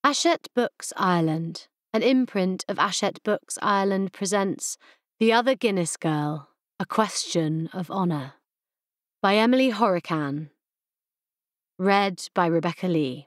Hachette Books Ireland, an imprint of Hachette Books Ireland, presents The Other Guinness Girl, A Question of Honour, by Emily Hourican. Read by Rebecca Lee.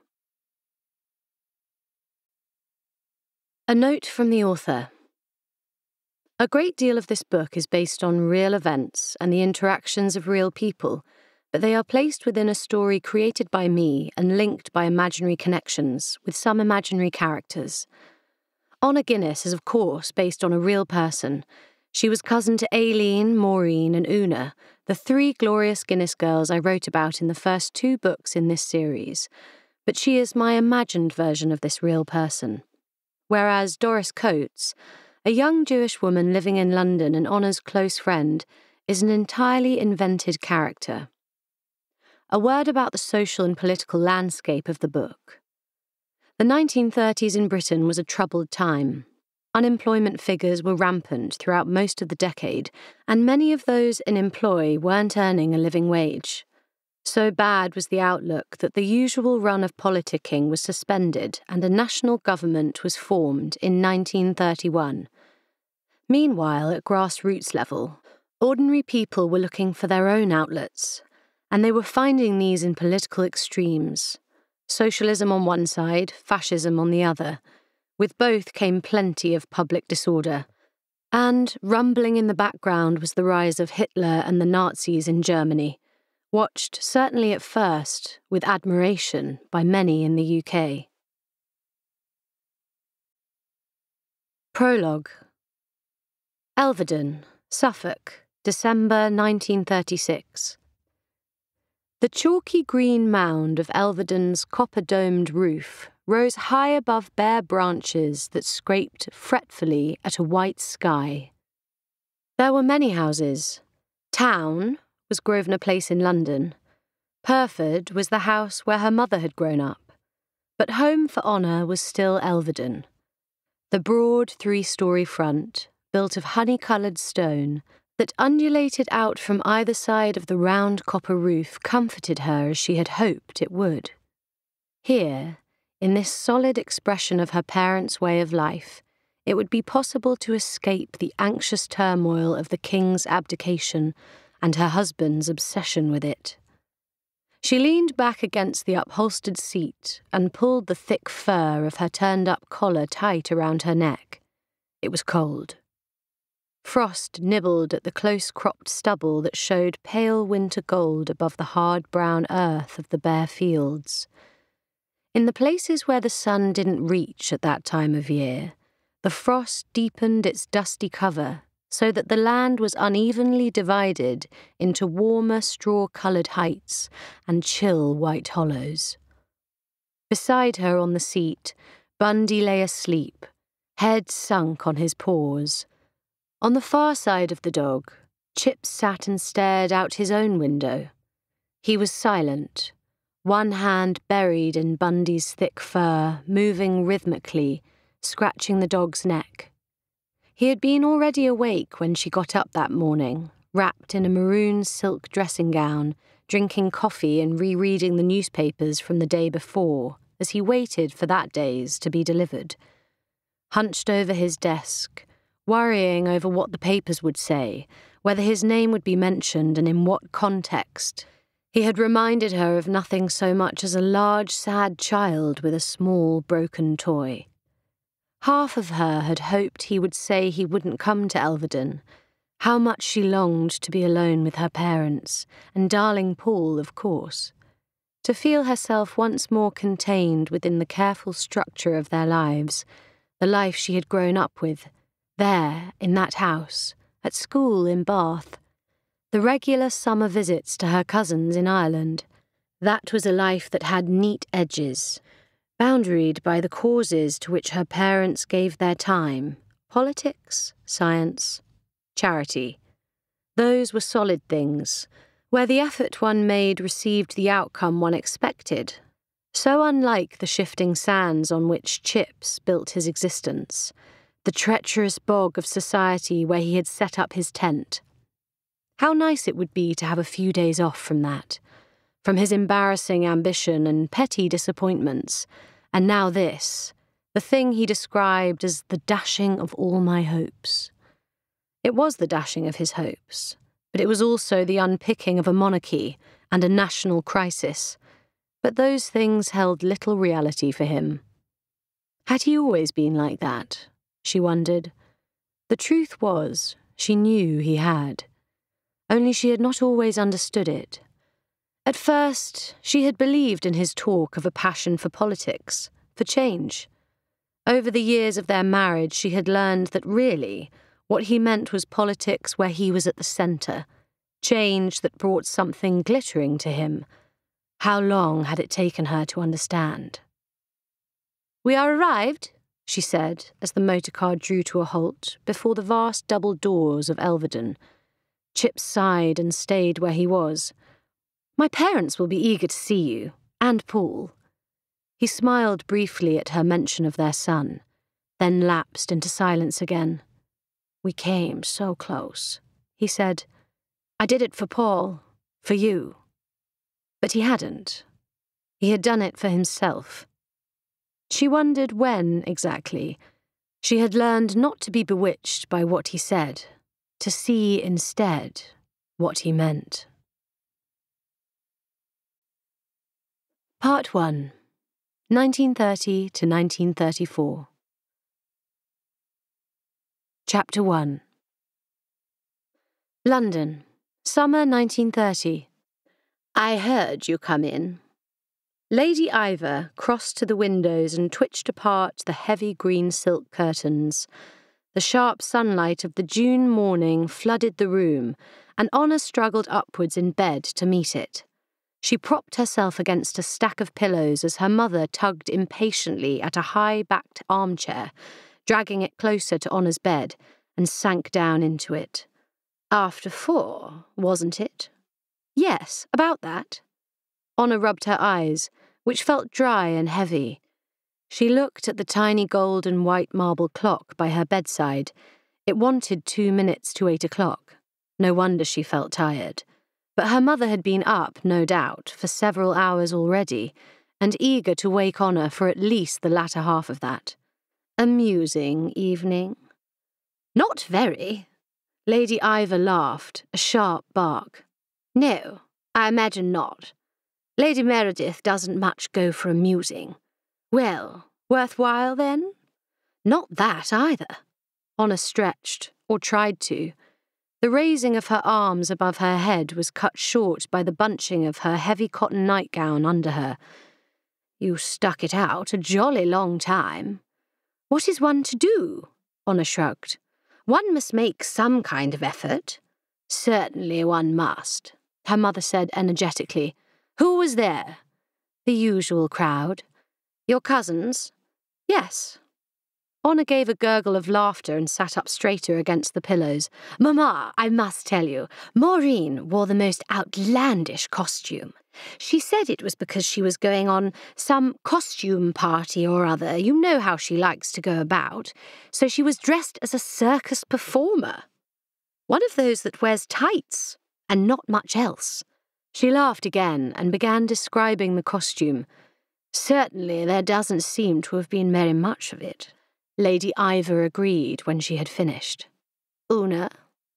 A note from the author. A great deal of this book is based on real events and the interactions of real people, but they are placed within a story created by me and linked by imaginary connections with some imaginary characters. Oonagh Guinness is of course based on a real person. She was cousin to Aileen, Maureen and Oonagh, the three glorious Guinness girls I wrote about in the first 2 books in this series, but she is my imagined version of this real person. Whereas Doris Coates, a young Jewish woman living in London and Oonagh's close friend, is an entirely invented character. A word about the social and political landscape of the book. The 1930s in Britain was a troubled time. Unemployment figures were rampant throughout most of the decade, and many of those in employ weren't earning a living wage. So bad was the outlook that the usual run of politicking was suspended and a national government was formed in 1931. Meanwhile, at grassroots level, ordinary people were looking for their own outlets, and they were finding these in political extremes. Socialism on one side, fascism on the other. With both came plenty of public disorder. And, rumbling in the background, was the rise of Hitler and the Nazis in Germany, watched, certainly at first, with admiration by many in the UK. Prologue. Elvedon, Suffolk, December 1936. The chalky green mound of Elvedon's copper-domed roof rose high above bare branches that scraped fretfully at a white sky. There were many houses. Town was Grosvenor Place in London. Purford was the house where her mother had grown up. But home for Oonagh was still Elvedon. The broad 3-storey front, built of honey-coloured stone, that undulated out from either side of the round copper roof comforted her as she had hoped it would. Here, in this solid expression of her parents' way of life, it would be possible to escape the anxious turmoil of the king's abdication and her husband's obsession with it. She leaned back against the upholstered seat and pulled the thick fur of her turned-up collar tight around her neck. It was cold. Frost nibbled at the close-cropped stubble that showed pale winter gold above the hard brown earth of the bare fields. In the places where the sun didn't reach at that time of year, the frost deepened its dusty cover so that the land was unevenly divided into warmer straw-coloured heights and chill white hollows. Beside her on the seat, Bundy lay asleep, head sunk on his paws. On the far side of the dog, Chips sat and stared out his own window. He was silent, one hand buried in Bundy's thick fur, moving rhythmically, scratching the dog's neck. He had been already awake when she got up that morning, wrapped in a maroon silk dressing gown, drinking coffee and rereading the newspapers from the day before, as he waited for that day's to be delivered. Hunched over his desk, worrying over what the papers would say, whether his name would be mentioned and in what context. He had reminded her of nothing so much as a large, sad child with a small, broken toy. Half of her had hoped he would say he wouldn't come to Elvedon. How much she longed to be alone with her parents, and darling Paul, of course. To feel herself once more contained within the careful structure of their lives, the life she had grown up with, there, in that house, at school in Bath, the regular summer visits to her cousins in Ireland. That was a life that had neat edges, boundaried by the causes to which her parents gave their time: politics, science, charity. Those were solid things, where the effort one made received the outcome one expected, so unlike the shifting sands on which Chips built his existence, the treacherous bog of society where he had set up his tent. How nice it would be to have a few days off from that, from his embarrassing ambition and petty disappointments, And now this, the thing he described as the dashing of all my hopes. It was the dashing of his hopes, but it was also the unpicking of a monarchy and a national crisis. But those things held little reality for him. Had he always been like that? She wondered. The truth was, she knew he had. Only she had not always understood it. At first, she had believed in his talk of a passion for politics, for change. Over the years of their marriage, she had learned that really, what he meant was politics where he was at the centre, change that brought something glittering to him. How long had it taken her to understand? "We are arrived," she said, as the motorcar drew to a halt before the vast double doors of Elvedon. Chips sighed and stayed where he was. "My parents will be eager to see you, and Paul." He smiled briefly at her mention of their son, then lapsed into silence again. "We came so close," he said. "I did it for Paul, for you." But he hadn't. He had done it for himself. She wondered when, exactly, she had learned not to be bewitched by what he said, to see instead what he meant. Part 1, 1930 to 1934. Chapter 1. London, summer 1930. "I heard you come in." Lady Ivor crossed to the windows and twitched apart the heavy green silk curtains. The sharp sunlight of the June morning flooded the room, and Oonagh struggled upwards in bed to meet it. She propped herself against a stack of pillows as her mother tugged impatiently at a high-backed armchair, dragging it closer to Onagh's bed, and sank down into it. "After 4, wasn't it?" "Yes, about that." Oonagh rubbed her eyes, which felt dry and heavy. She looked at the tiny gold and white marble clock by her bedside. It wanted 2 minutes to 8 o'clock. No wonder she felt tired. But her mother had been up, no doubt, for several hours already, and eager to wake Oonagh for at least the latter half of that. "Amusing evening?" "Not very." Lady Ivor laughed, a sharp bark. "No, I imagine not. Lady Meredith doesn't much go for amusing. Well, worthwhile then?" "Not that either." Oonagh stretched, or tried to. The raising of her arms above her head was cut short by the bunching of her heavy cotton nightgown under her. "You stuck it out a jolly long time." "What is one to do?" Oonagh shrugged. "One must make some kind of effort." "Certainly one must," her mother said energetically. "Who was there?" "The usual crowd." "Your cousins?" "Yes." Oonagh gave a gurgle of laughter and sat up straighter against the pillows. "Mamma, I must tell you, Maureen wore the most outlandish costume. She said it was because she was going on some costume party or other. You know how she likes to go about. So she was dressed as a circus performer. One of those that wears tights, and not much else." She laughed again and began describing the costume. "Certainly there doesn't seem to have been very much of it." Lady Ivor agreed when she had finished. "Oonagh?"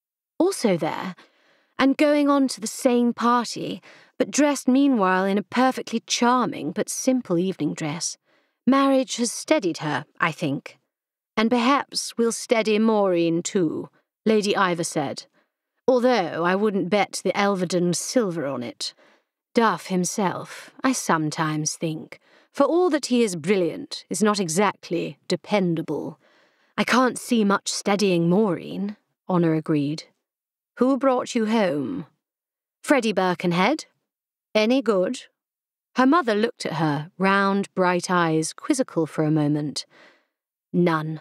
"Also there, and going on to the same party, but dressed meanwhile in a perfectly charming but simple evening dress. Marriage has steadied her, I think. And perhaps will steady Maureen too," Lady Ivor said. "Although I wouldn't bet the Elvedon silver on it. Duff himself, I sometimes think, for all that he is brilliant, is not exactly dependable." "I can't see much steadying Maureen," Oonagh agreed. "Who brought you home?" "Freddie Birkenhead." "Any good?" Her mother looked at her, round, bright eyes, quizzical for a moment. "None."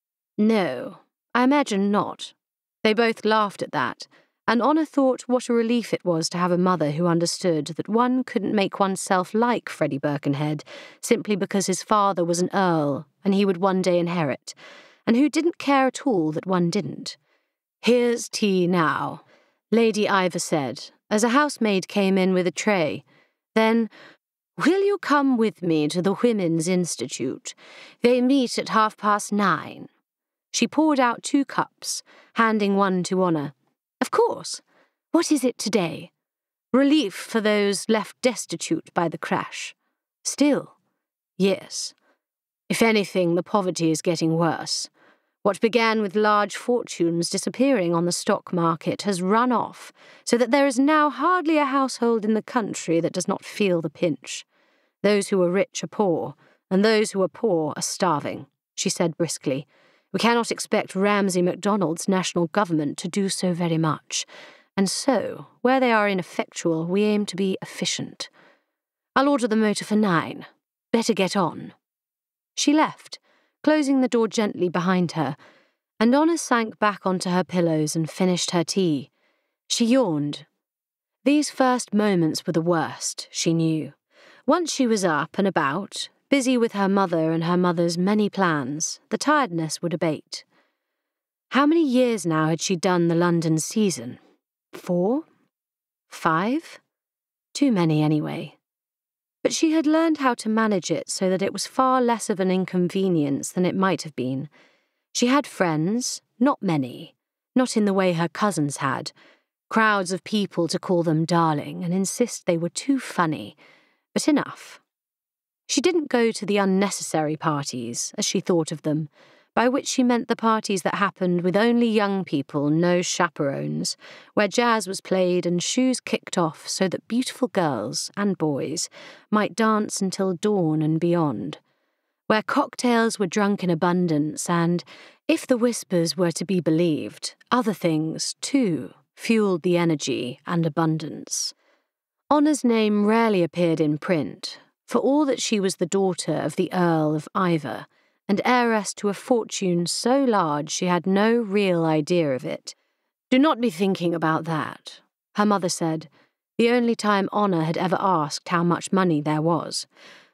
"No, I imagine not." They both laughed at that, and Oonagh thought what a relief it was to have a mother who understood that one couldn't make oneself like Freddie Birkenhead simply because his father was an earl and he would one day inherit, and who didn't care at all that one didn't. "Here's tea now," Lady Ivor said, as a housemaid came in with a tray. Then, Will you come with me to the Women's Institute? They meet at 9:30. She poured out 2 cups, handing one to Oonagh. Of course. What is it today? Relief for those left destitute by the crash. Still, yes. If anything, the poverty is getting worse. What began with large fortunes disappearing on the stock market has run off, so that there is now hardly a household in the country that does not feel the pinch. Those who are rich are poor, and those who are poor are starving, she said briskly. We cannot expect Ramsay MacDonald's national government to do so very much, and so, where they are ineffectual, we aim to be efficient. I'll order the motor for 9. Better get on. She left, closing the door gently behind her, and Oonagh sank back onto her pillows and finished her tea. She yawned. These first moments were the worst, she knew. Once she was up and about, busy with her mother and her mother's many plans, the tiredness would abate. How many years now had she done the London season? 4? 5? Too many anyway. But she had learned how to manage it so that it was far less of an inconvenience than it might have been. She had friends, not many, not in the way her cousins had, crowds of people to call them darling and insist they were too funny, but enough. She didn't go to the unnecessary parties, as she thought of them, by which she meant the parties that happened with only young people, no chaperones, where jazz was played and shoes kicked off so that beautiful girls and boys might dance until dawn and beyond, where cocktails were drunk in abundance and, if the whispers were to be believed, other things, too, fueled the energy and abundance. Oonag's name rarely appeared in print, for all that she was the daughter of the Earl of Iver, and heiress to a fortune so large she had no real idea of it. Do not be thinking about that, her mother said, the only time Oonagh had ever asked how much money there was.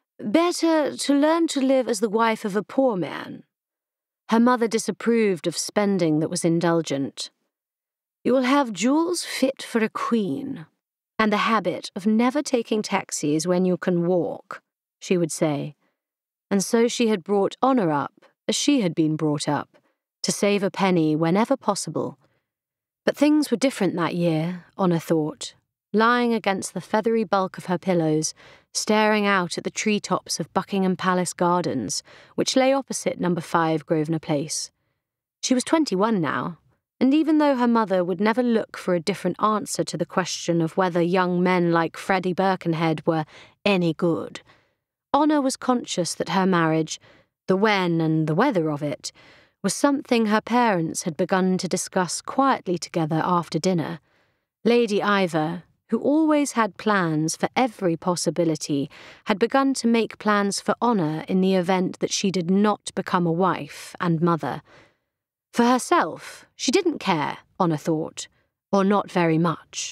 Better to learn to live as the wife of a poor man. Her mother disapproved of spending that was indulgent. You will have jewels fit for a queen, and the habit of never taking taxis when you can walk, she would say. And so she had brought Oonagh up, as she had been brought up, to save a penny whenever possible. But things were different that year, Oonagh thought, lying against the feathery bulk of her pillows, staring out at the treetops of Buckingham Palace Gardens, which lay opposite No. 5 Grosvenor Place. She was 21 now, and even though her mother would never look for a different answer to the question of whether young men like Freddie Birkenhead were any good, Oonagh was conscious that her marriage, the when and the whether of it, was something her parents had begun to discuss quietly together after dinner. Lady Iver, who always had plans for every possibility, had begun to make plans for Oonagh in the event that she did not become a wife and mother. For herself, she didn't care, Oonagh thought, or not very much.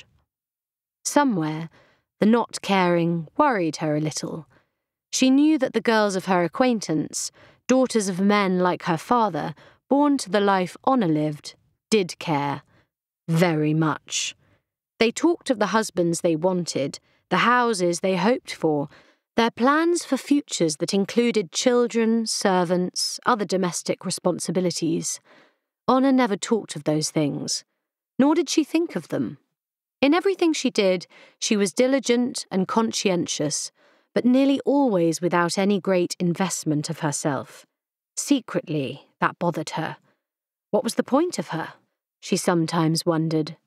Somewhere, the not caring worried her a little. She knew that the girls of her acquaintance, daughters of men like her father, born to the life Oonagh lived, did care. Very much. They talked of the husbands they wanted, the houses they hoped for, their plans for futures that included children, servants, other domestic responsibilities. Oonagh never talked of those things, nor did she think of them. In everything she did, she was diligent and conscientious, but nearly always without any great investment of herself. Secretly, that bothered her. What was the point of her? She sometimes wondered.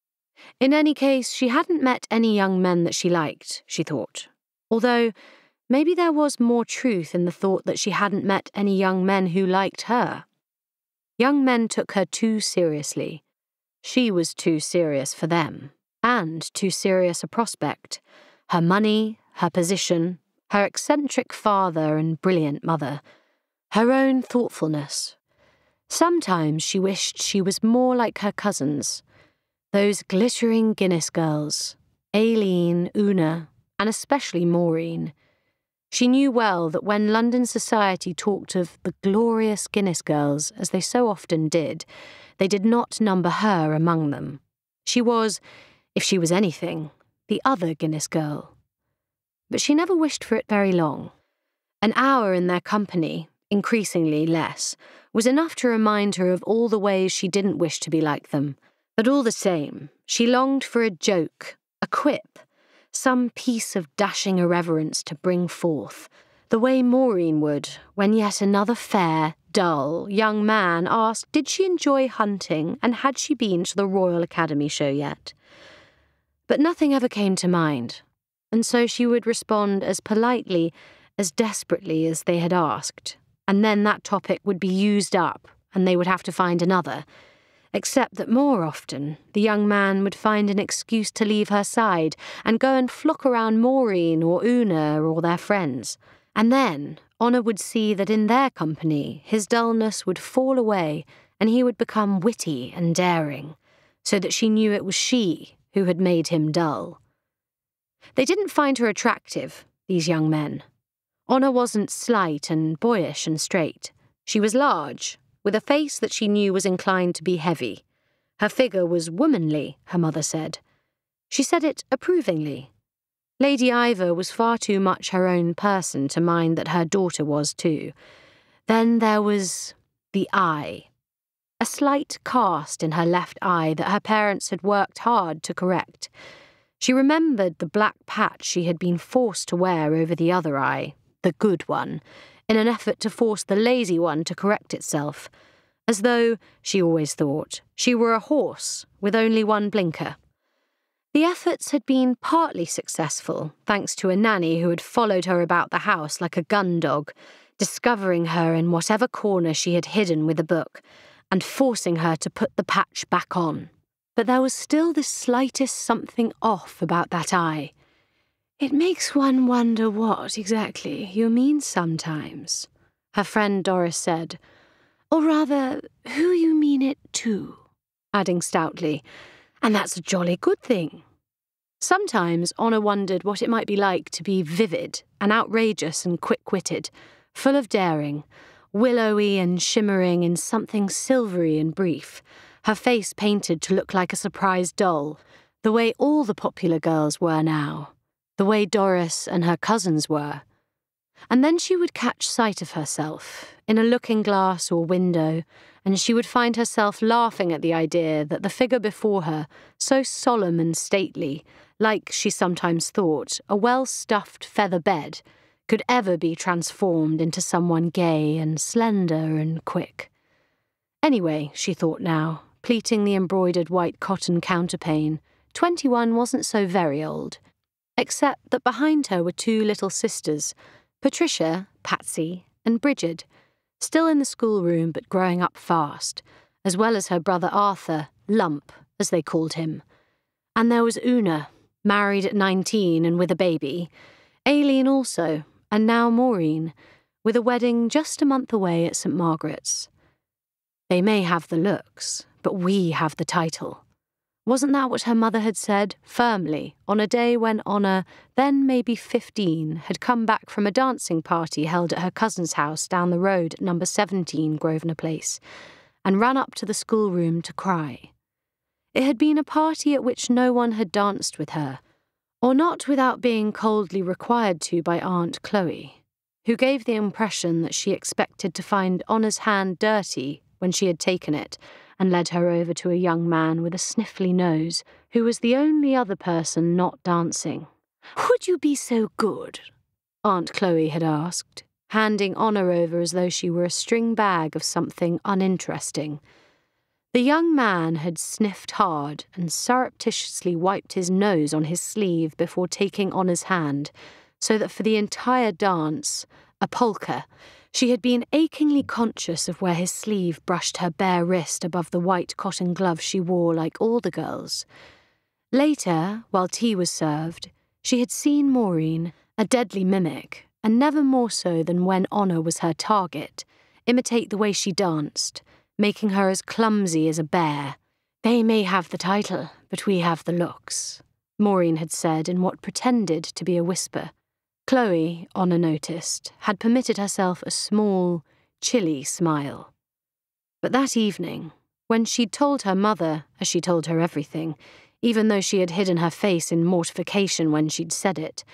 In any case, she hadn't met any young men that she liked, she thought, although maybe there was more truth in the thought that she hadn't met any young men who liked her. Young men took her too seriously. She was too serious for them, and too serious a prospect. Her money, her position, her eccentric father and brilliant mother, her own thoughtfulness. Sometimes she wished she was more like her cousins, those glittering Guinness girls, Aileen, Oonagh, and especially Maureen. She knew well that when London society talked of the glorious Guinness girls, as they so often did not number her among them. She was, if she was anything, the other Guinness girl. but she never wished for it very long. An hour in their company, increasingly less, was enough to remind her of all the ways she didn't wish to be like them. But all the same, she longed for a joke, a quip, some piece of dashing irreverence to bring forth, the way Maureen would when yet another fair, dull young man asked did she enjoy hunting and had she been to the Royal Academy show yet. But nothing ever came to mind, and so she would respond as politely, as desperately as they had asked, and then that topic would be used up and they would have to find another, except that more often the young man would find an excuse to leave her side and go and flock around Maureen or Oonagh or their friends. And then Oonagh would see that in their company his dullness would fall away and he would become witty and daring, so that she knew it was she who had made him dull. They didn't find her attractive, these young men. Oonagh wasn't slight and boyish and straight. She was large, with a face that she knew was inclined to be heavy. Her figure was womanly, her mother said. She said it approvingly. Lady Ivor was far too much her own person to mind that her daughter was too. Then there was the eye. A slight cast in her left eye that her parents had worked hard to correct. She remembered the black patch she had been forced to wear over the other eye, the good one, in an effort to force the lazy one to correct itself, as though, she always thought, she were a horse with only one blinker. The efforts had been partly successful, thanks to a nanny who had followed her about the house like a gun dog, discovering her in whatever corner she had hidden with a book, and forcing her to put the patch back on. But there was still the slightest something off about that eye. "It makes one wonder what, exactly, you mean sometimes," her friend Doris said. "Or rather, who you mean it to," adding stoutly, "and that's a jolly good thing." Sometimes Oonagh wondered what it might be like to be vivid and outrageous and quick-witted, full of daring, willowy and shimmering in something silvery and brief, her face painted to look like a surprised doll, the way all the popular girls were now, the way Doris and her cousins were. And then she would catch sight of herself in a looking-glass or window, and she would find herself laughing at the idea that the figure before her, so solemn and stately, like, she sometimes thought, a well-stuffed feather bed, could ever be transformed into someone gay and slender and quick. Anyway, she thought now, pleating the embroidered white cotton counterpane, 21 wasn't so very old, except that behind her were two little sisters, Patricia, Patsy, and Bridget, still in the schoolroom but growing up fast, as well as her brother Arthur, Lump, as they called him. And there was Oonagh, married at 19 and with a baby, Aileen also, and now Maureen, with a wedding just a month away at St. Margaret's. They may have the looks, but we have the title. Wasn't that what her mother had said, firmly, on a day when Oonagh, then maybe 15, had come back from a dancing party held at her cousin's house down the road at number 17 Grosvenor Place, and ran up to the schoolroom to cry? It had been a party at which no one had danced with her, or not without being coldly required to by Aunt Chloe, who gave the impression that she expected to find Oonah's hand dirty when she had taken it, and led her over to a young man with a sniffly nose, who was the only other person not dancing. "Would you be so good?" Aunt Chloe had asked, handing Oonagh over as though she were a string bag of something uninteresting. The young man had sniffed hard and surreptitiously wiped his nose on his sleeve before taking Oonah's hand, so that for the entire dance, a polka, she had been achingly conscious of where his sleeve brushed her bare wrist above the white cotton glove she wore like all the girls. Later, while tea was served, she had seen Maureen, a deadly mimic, and never more so than when Oonagh was her target, imitate the way she danced, making her as clumsy as a bear. "They may have the title, but we have the looks," Maureen had said in what pretended to be a whisper. Chloe, Oonagh noticed, had permitted herself a small, chilly smile. But that evening, when she'd told her mother, as she told her everything, even though she had hidden her face in mortification when she'd said it,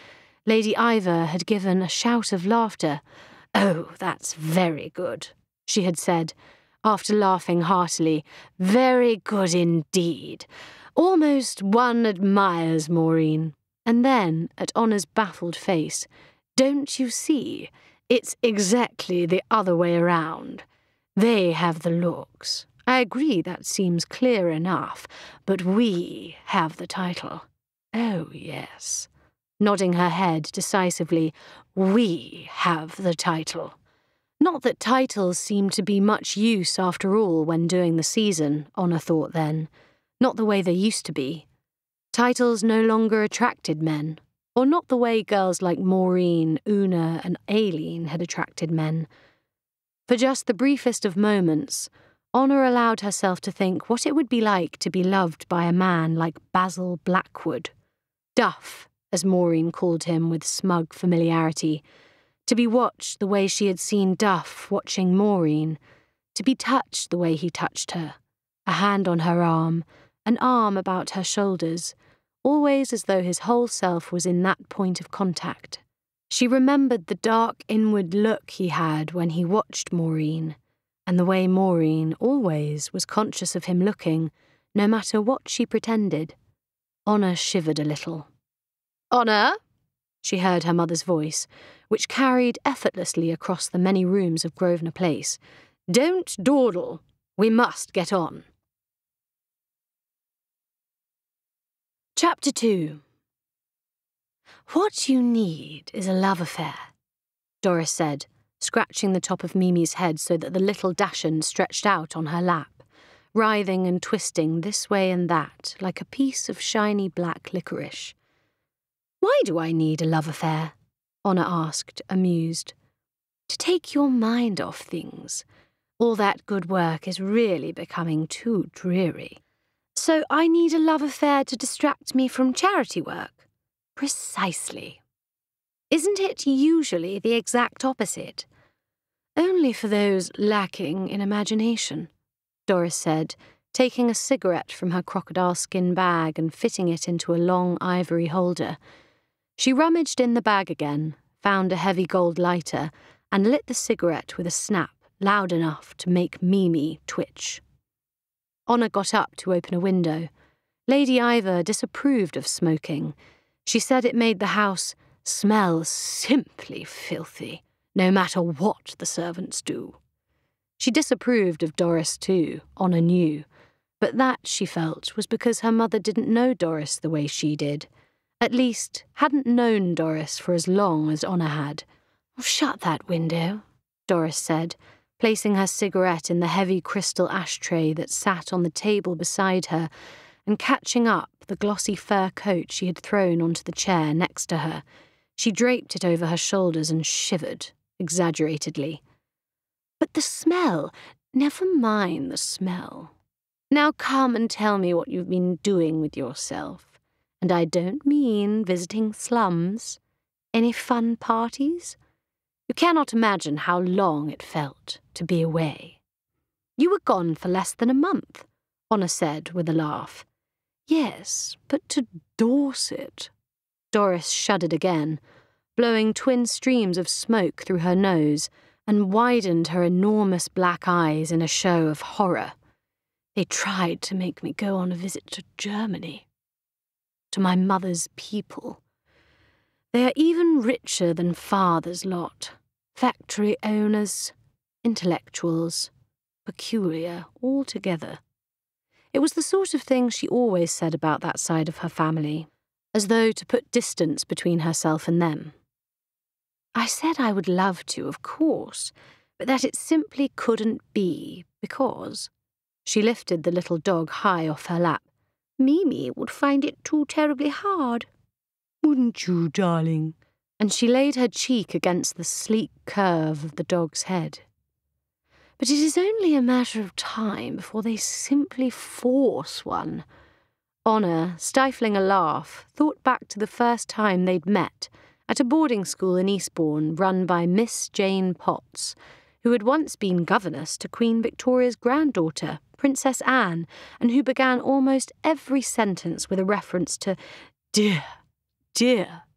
Lady Ivor had given a shout of laughter. "Oh, that's very good," she had said, after laughing heartily. "Very good indeed. Almost one admires Maureen." And then, at Honour's baffled face, "Don't you see? It's exactly the other way around. They have the looks. I agree that seems clear enough, but we have the title. Oh, yes." Nodding her head decisively, "We have the title." Not that titles seemed to be much use after all when doing the season, Honour thought then. Not the way they used to be. Titles no longer attracted men, or not the way girls like Maureen, Oonagh and Aileen had attracted men. For just the briefest of moments, Honour allowed herself to think what it would be like to be loved by a man like Basil Blackwood. Duff, as Maureen called him with smug familiarity, to be watched the way she had seen Duff watching Maureen, to be touched the way he touched her, a hand on her arm, an arm about her shoulders, always as though his whole self was in that point of contact. She remembered the dark inward look he had when he watched Maureen, and the way Maureen always was conscious of him looking, no matter what she pretended. Honour shivered a little. "Honour?" she heard her mother's voice, which carried effortlessly across the many rooms of Grosvenor Place. "Don't dawdle. We must get on." Chapter 2. "What you need is a love affair," Doris said, scratching the top of Mimi's head so that the little dachshund stretched out on her lap, writhing and twisting this way and that like a piece of shiny black licorice. "Why do I need a love affair?" Honour asked, amused. "To take your mind off things. All that good work is really becoming too dreary." "So I need a love affair to distract me from charity work?" "Precisely. Isn't it usually the exact opposite?" "Only for those lacking in imagination," Doris said, taking a cigarette from her crocodile skin bag and fitting it into a long ivory holder. She rummaged in the bag again, found a heavy gold lighter, and lit the cigarette with a snap loud enough to make Mimi twitch. Honour got up to open a window. Lady Ivor disapproved of smoking. She said it made the house smell simply filthy, no matter what the servants do. She disapproved of Doris too, Honour knew, but that, she felt, was because her mother didn't know Doris the way she did. At least, hadn't known Doris for as long as Honour had. "Shut that window," Doris said, placing her cigarette in the heavy crystal ashtray that sat on the table beside her and catching up the glossy fur coat she had thrown onto the chair next to her. She draped it over her shoulders and shivered, exaggeratedly. "But the smell, never mind the smell. Now come and tell me what you've been doing with yourself. And I don't mean visiting slums. Any fun parties? You cannot imagine how long it felt to be away." "You were gone for less than a month," Honour said with a laugh. "Yes, but to Dorset." Doris shuddered again, blowing twin streams of smoke through her nose, and widened her enormous black eyes in a show of horror. "They tried to make me go on a visit to Germany. To my mother's people. They are even richer than father's lot. Factory owners, intellectuals, peculiar altogether." It was the sort of thing she always said about that side of her family, as though to put distance between herself and them. "I said I would love to, of course, but that it simply couldn't be, because—" She lifted the little dog high off her lap. "Mimi would find it too terribly hard." "Wouldn't you, darling?" And she laid her cheek against the sleek curve of the dog's head. "But it is only a matter of time before they simply force one." Honour, stifling a laugh, thought back to the first time they'd met at a boarding school in Eastbourne run by Miss Jane Potts, who had once been governess to Queen Victoria's granddaughter, Princess Anne, and who began almost every sentence with a reference to "dear, dear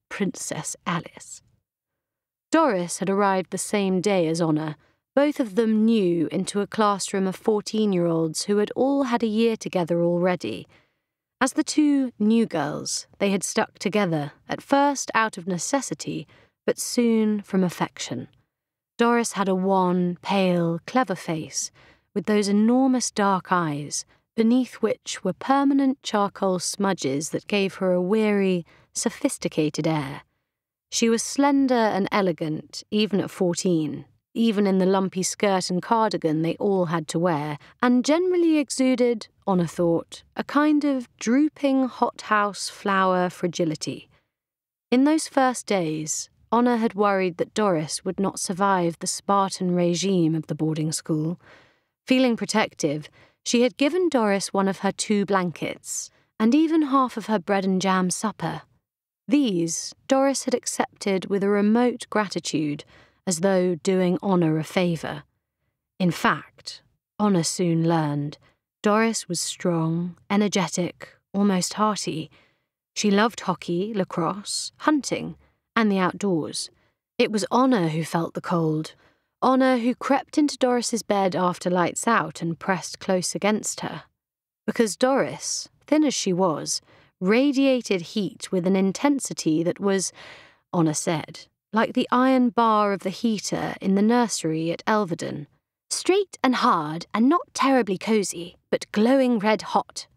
Princess Alice. Doris had arrived the same day as Oonagh, both of them new into a classroom of 14-year-olds who had all had a year together already. As the two new girls, they had stuck together, at first out of necessity, but soon from affection. Doris had a wan, pale, clever face, with those enormous dark eyes, beneath which were permanent charcoal smudges that gave her a weary, sophisticated air. She was slender and elegant, even at 14, even in the lumpy skirt and cardigan they all had to wear, and generally exuded, Oonagh thought, a kind of drooping hothouse flower fragility. In those first days, Oonagh had worried that Doris would not survive the Spartan regime of the boarding school. Feeling protective, she had given Doris one of her 2 blankets, and even half of her bread and jam supper. These Doris had accepted with a remote gratitude, as though doing Oonagh a favour. In fact, Oonagh soon learned, Doris was strong, energetic, almost hearty. She loved hockey, lacrosse, hunting, and the outdoors. It was Oonagh who felt the cold, Oonagh who crept into Doris's bed after lights out and pressed close against her. Because Doris, thin as she was, radiated heat with an intensity that was, Oonagh said, like the iron bar of the heater in the nursery at Elvedon. Straight and hard and not terribly cosy, but glowing red hot.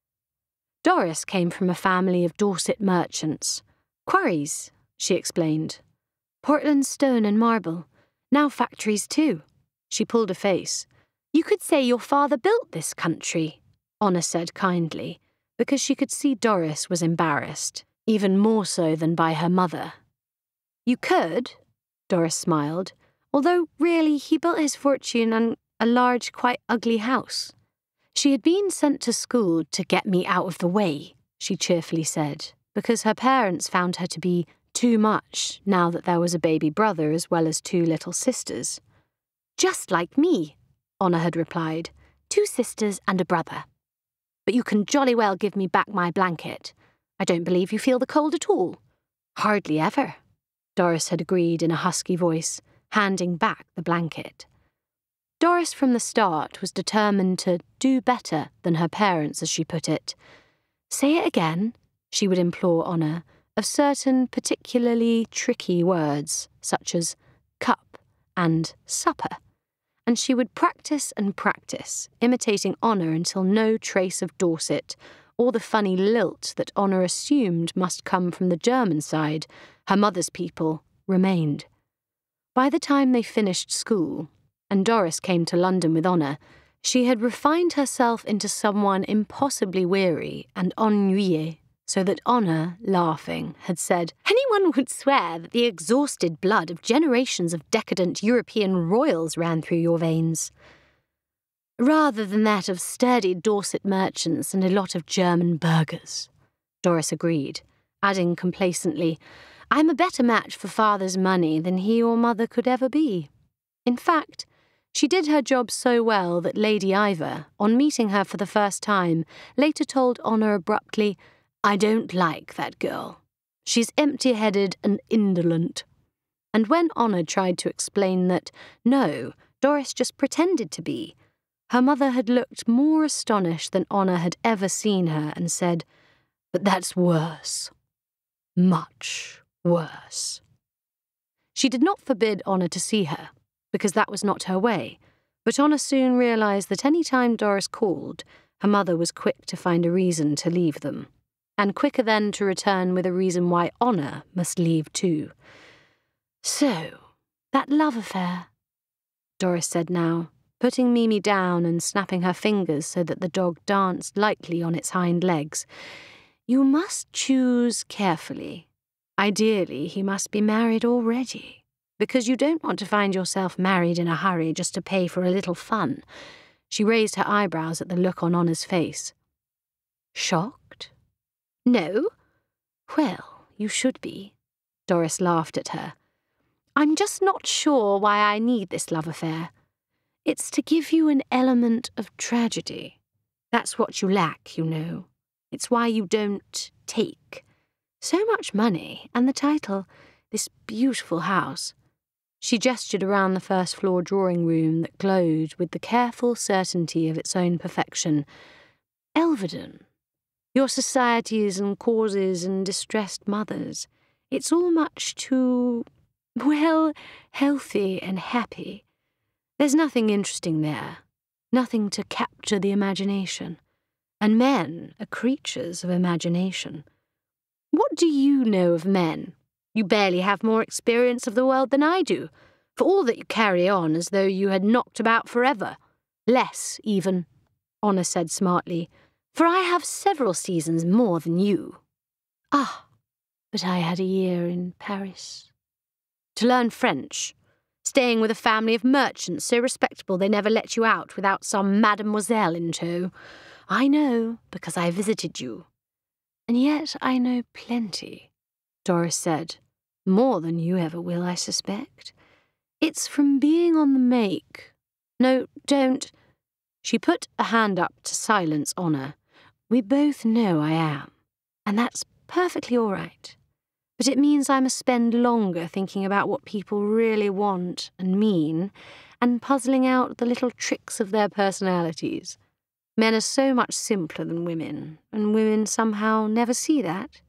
Doris came from a family of Dorset merchants. Quarries, she explained. Portland stone and marble. Now factories too. She pulled a face. You could say your father built this country, Oonagh said kindly, because she could see Doris was embarrassed, even more so than by her mother. You could, Doris smiled, although really he built his fortune on a large, quite ugly house. She had been sent to school to get me out of the way, she cheerfully said, because her parents found her to be too much now that there was a baby brother as well as 2 little sisters. Just like me, Oonagh had replied, 2 sisters and a brother. But you can jolly well give me back my blanket. I don't believe you feel the cold at all. Hardly ever, Doris had agreed in a husky voice, handing back the blanket. Doris from the start was determined to do better than her parents, as she put it. Say it again, she would implore Oonagh, of certain particularly tricky words, such as cup and supper, and she would practice and practice, imitating Oonagh until no trace of Dorset, or the funny lilt that Oonagh assumed must come from the German side, her mother's people, remained. By the time they finished school, and Doris came to London with Oonagh, she had refined herself into someone impossibly weary and ennuyée, so that Oonagh, laughing, had said, anyone would swear that the exhausted blood of generations of decadent European royals ran through your veins, rather than that of sturdy Dorset merchants and a lot of German burghers. Doris agreed, adding complacently, I'm a better match for father's money than he or mother could ever be. In fact, she did her job so well that Lady Ivor, on meeting her for the first time, later told Oonagh abruptly, I don't like that girl. She's empty-headed and indolent. And when Oonagh tried to explain that, no, Doris just pretended to be, her mother had looked more astonished than Oonagh had ever seen her and said, but that's worse. Much worse. She did not forbid Oonagh to see her, because that was not her way, but Oonagh soon realised that any time Doris called, her mother was quick to find a reason to leave them, and quicker then to return with a reason why Oonagh must leave too. So, that love affair, Doris said now, putting Mimi down and snapping her fingers so that the dog danced lightly on its hind legs. You must choose carefully. Ideally, he must be married already, because you don't want to find yourself married in a hurry just to pay for a little fun. She raised her eyebrows at the look on Honor's face. Shocked? No? Well, you should be. Doris laughed at her. I'm just not sure why I need this love affair. It's to give you an element of tragedy. That's what you lack, you know. It's why you don't take. So much money, and the title, this beautiful house. She gestured around the first-floor drawing room that glowed with the careful certainty of its own perfection. Elvedon. Your societies and causes and distressed mothers. It's all much too, well, healthy and happy. There's nothing interesting there, nothing to capture the imagination. And men are creatures of imagination. What do you know of men? You barely have more experience of the world than I do, for all that you carry on as though you had knocked about forever. Less, even, Oonagh said smartly, for I have several seasons more than you. Ah, but I had a year in Paris. To learn French, staying with a family of merchants so respectable they never let you out without some mademoiselle in tow. I know, because I visited you. And yet I know plenty, Doris said. More than you ever will, I suspect. It's from being on the make. No, don't. She put a hand up to silence Oonagh. We both know I am, and that's perfectly all right. But it means I must spend longer thinking about what people really want and mean, and puzzling out the little tricks of their personalities. Men are so much simpler than women, and women somehow never see that.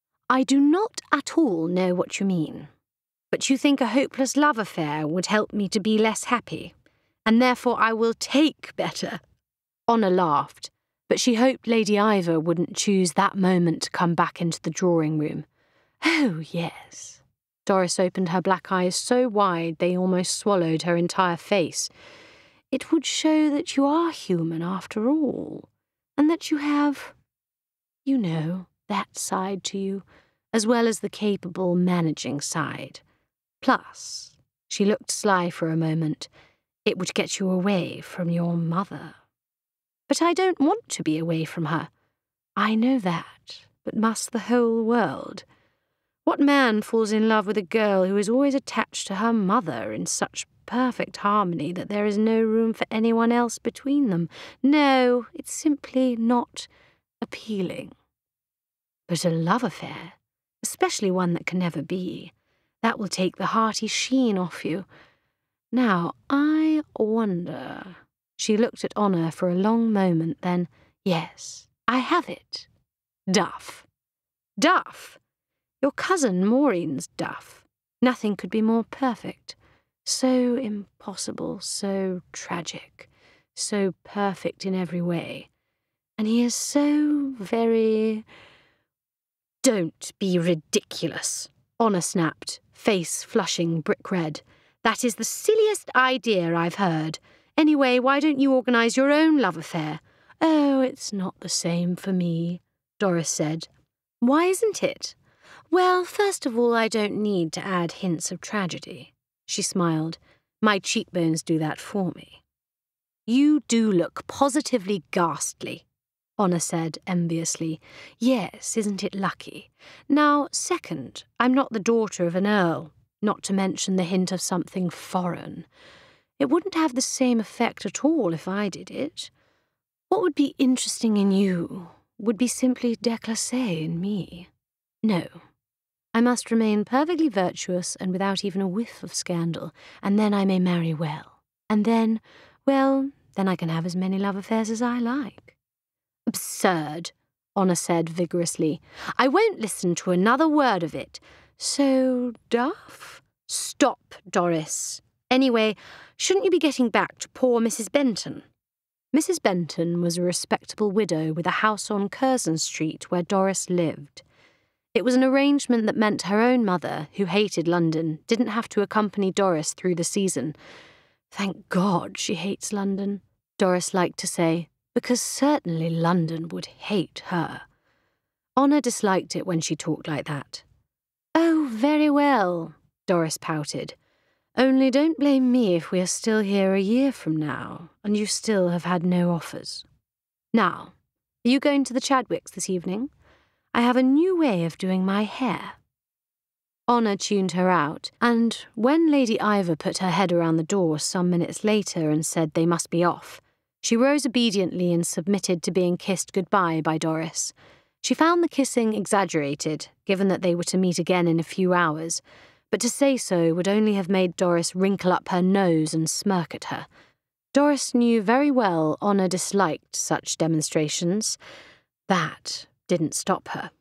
I do not at all know what you mean, but you think a hopeless love affair would help me to be less happy, and therefore I will take better. Oonagh laughed, but she hoped Lady Ivor wouldn't choose that moment to come back into the drawing room. Oh, yes. Doris opened her black eyes so wide they almost swallowed her entire face. It would show that you are human after all, and that you have, you know, that side to you, as well as the capable managing side. Plus, she looked sly for a moment, it would get you away from your mother. But I don't want to be away from her. I know that, but must the whole world? What man falls in love with a girl who is always attached to her mother in such perfect harmony that there is no room for anyone else between them? No, it's simply not appealing. But a love affair, especially one that can never be, that will take the hearty sheen off you. Now, I wonder... She looked at Oonagh for a long moment, then, yes, I have it. Duff. Duff? Your cousin Maureen's Duff. Nothing could be more perfect. So impossible, so tragic, so perfect in every way. And he is so very... Don't be ridiculous, Oonagh snapped, face flushing brick red. That is the silliest idea I've heard. Anyway, why don't you organise your own love affair? Oh, it's not the same for me, Doris said. Why isn't it? Well, first of all, I don't need to add hints of tragedy. She smiled. My cheekbones do that for me. You do look positively ghastly, Oonagh said enviously. Yes, isn't it lucky? Now, second, I'm not the daughter of an earl, not to mention the hint of something foreign. It wouldn't have the same effect at all if I did it. What would be interesting in you would be simply déclassé in me. No. I must remain perfectly virtuous and without even a whiff of scandal, and then I may marry well. And then, well, then I can have as many love affairs as I like. Absurd, Oonagh said vigorously. I won't listen to another word of it. So, Duff? Stop, Doris. Anyway, shouldn't you be getting back to poor Mrs. Benton? Mrs. Benton was a respectable widow with a house on Curzon Street where Doris lived. It was an arrangement that meant her own mother, who hated London, didn't have to accompany Doris through the season. Thank God she hates London, Doris liked to say, because certainly London would hate her. Oonagh disliked it when she talked like that. Oh, very well, Doris pouted. Only don't blame me if we are still here a year from now, and you still have had no offers. Now, are you going to the Chadwicks this evening? I have a new way of doing my hair. Oonagh tuned her out, and when Lady Ivor put her head around the door some minutes later and said they must be off, she rose obediently and submitted to being kissed goodbye by Doris. She found the kissing exaggerated, given that they were to meet again in a few hours, but to say so would only have made Doris wrinkle up her nose and smirk at her. Doris knew very well Oonagh disliked such demonstrations. That didn't stop her.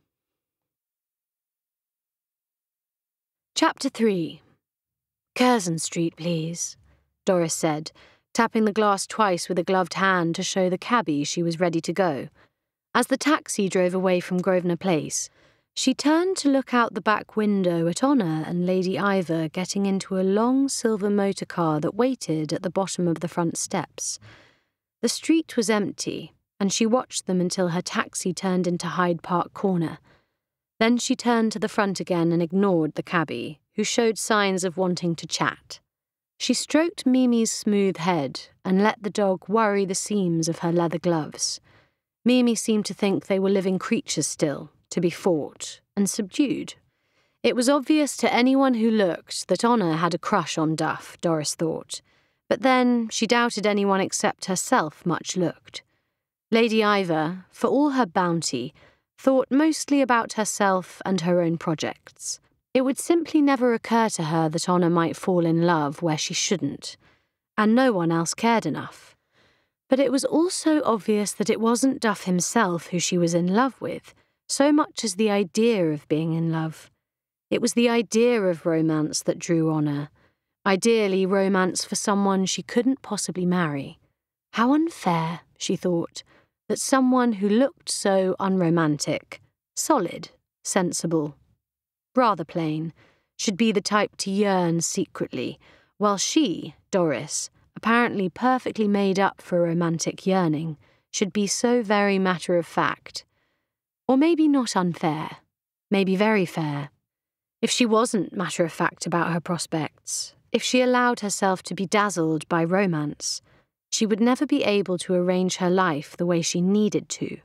Chapter 3. Curzon Street, please, Doris said, tapping the glass twice with a gloved hand to show the cabby she was ready to go. As the taxi drove away from Grosvenor Place, she turned to look out the back window at Oonagh and Lady Ivor getting into a long silver motor car that waited at the bottom of the front steps. The street was empty, and she watched them until her taxi turned into Hyde Park Corner. Then she turned to the front again and ignored the cabby, who showed signs of wanting to chat. She stroked Mimi's smooth head and let the dog worry the seams of her leather gloves. Mimi seemed to think they were living creatures still, to be fought and subdued. It was obvious to anyone who looked that Oonagh had a crush on Duff, Doris thought, but then she doubted anyone except herself much looked. Lady Ivor, for all her bounty, thought mostly about herself and her own projects. It would simply never occur to her that Oonagh might fall in love where she shouldn't, and no one else cared enough. But it was also obvious that it wasn't Duff himself who she was in love with, so much as the idea of being in love. It was the idea of romance that drew Oonagh. Ideally, romance for someone she couldn't possibly marry. How unfair, she thought, that someone who looked so unromantic, solid, sensible, rather plain, should be the type to yearn secretly, while she, Doris, apparently perfectly made up for romantic yearning, should be so very matter-of-fact. Or maybe not unfair, maybe very fair. If she wasn't matter-of-fact about her prospects, if she allowed herself to be dazzled by romance, she would never be able to arrange her life the way she needed to.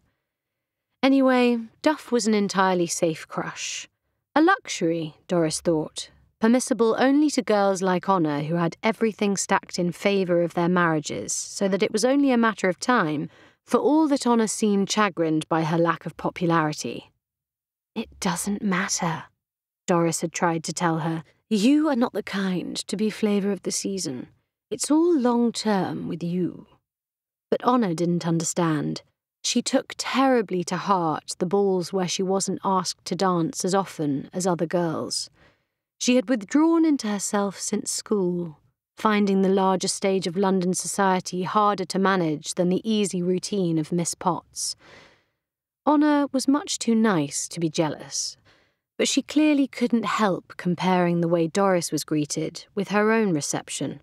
Anyway, Duff was an entirely safe crush. A luxury, Doris thought, permissible only to girls like Oonagh who had everything stacked in favour of their marriages, so that it was only a matter of time, for all that Oonagh seemed chagrined by her lack of popularity. It doesn't matter, Doris had tried to tell her. You are not the kind to be flavour of the season. It's all long-term with you. But Oonagh didn't understand. She took terribly to heart the balls where she wasn't asked to dance as often as other girls. She had withdrawn into herself since school, finding the larger stage of London society harder to manage than the easy routine of Miss Potts. Oonagh was much too nice to be jealous, but she clearly couldn't help comparing the way Doris was greeted with her own reception.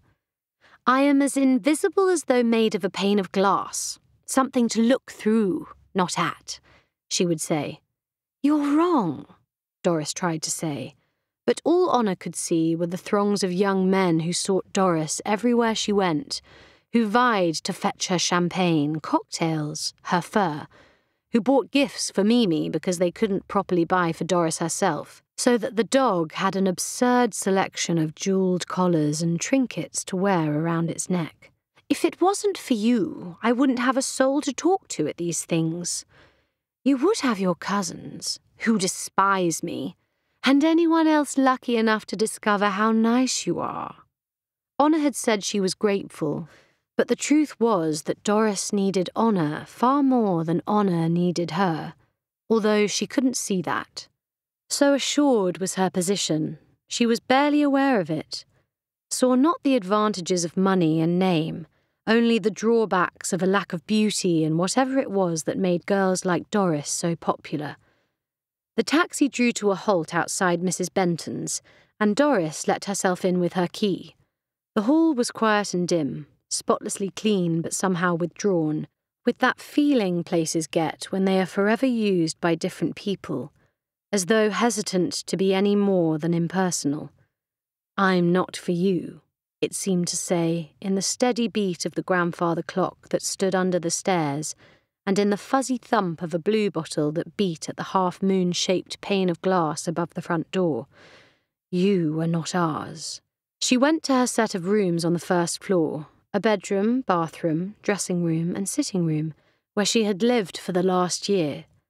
I am as invisible as though made of a pane of glass, something to look through, not at, she would say. You're wrong, Doris tried to say, but all Oonagh could see were the throngs of young men who sought Doris everywhere she went, who vied to fetch her champagne, cocktails, her fur, who bought gifts for Mimi because they couldn't properly buy for Doris herself, so that the dog had an absurd selection of jewelled collars and trinkets to wear around its neck. If it wasn't for you, I wouldn't have a soul to talk to at these things. You would have your cousins, who despise me, and anyone else lucky enough to discover how nice you are. Oonagh had said she was grateful, but the truth was that Doris needed Oonagh far more than Oonagh needed her, although she couldn't see that. So assured was her position, she was barely aware of it, saw not the advantages of money and name, only the drawbacks of a lack of beauty and whatever it was that made girls like Doris so popular. The taxi drew to a halt outside Mrs. Benton's, and Doris let herself in with her key. The hall was quiet and dim, spotlessly clean but somehow withdrawn, with that feeling places get when they are forever used by different people, as though hesitant to be any more than impersonal. I'm not for you, it seemed to say in the steady beat of the grandfather clock that stood under the stairs, and in the fuzzy thump of a blue bottle that beat at the half-moon-shaped pane of glass above the front door. You are not ours. She went to her set of rooms on the first floor, a bedroom, bathroom, dressing room and sitting room, where she had lived for the last year.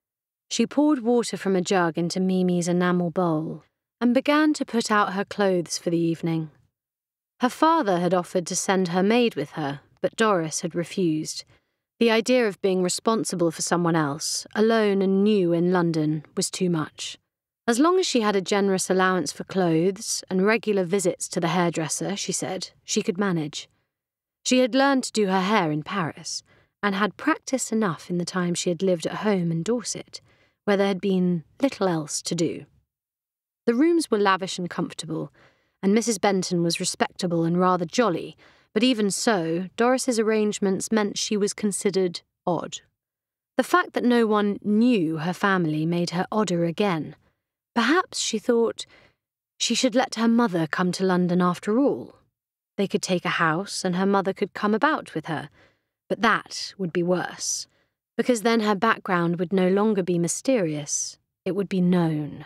She poured water from a jug into Mimi's enamel bowl and began to put out her clothes for the evening. Her father had offered to send her maid with her, but Doris had refused. The idea of being responsible for someone else, alone and new in London, was too much. As long as she had a generous allowance for clothes and regular visits to the hairdresser, she said, she could manage. She had learned to do her hair in Paris and had practice enough in the time she had lived at home in Dorset, where there had been little else to do. The rooms were lavish and comfortable, and Mrs. Benton was respectable and rather jolly, but even so, Doris's arrangements meant she was considered odd. The fact that no one knew her family made her odder again. Perhaps, she thought, she should let her mother come to London after all. They could take a house and her mother could come about with her, but that would be worse, because then her background would no longer be mysterious, it would be known.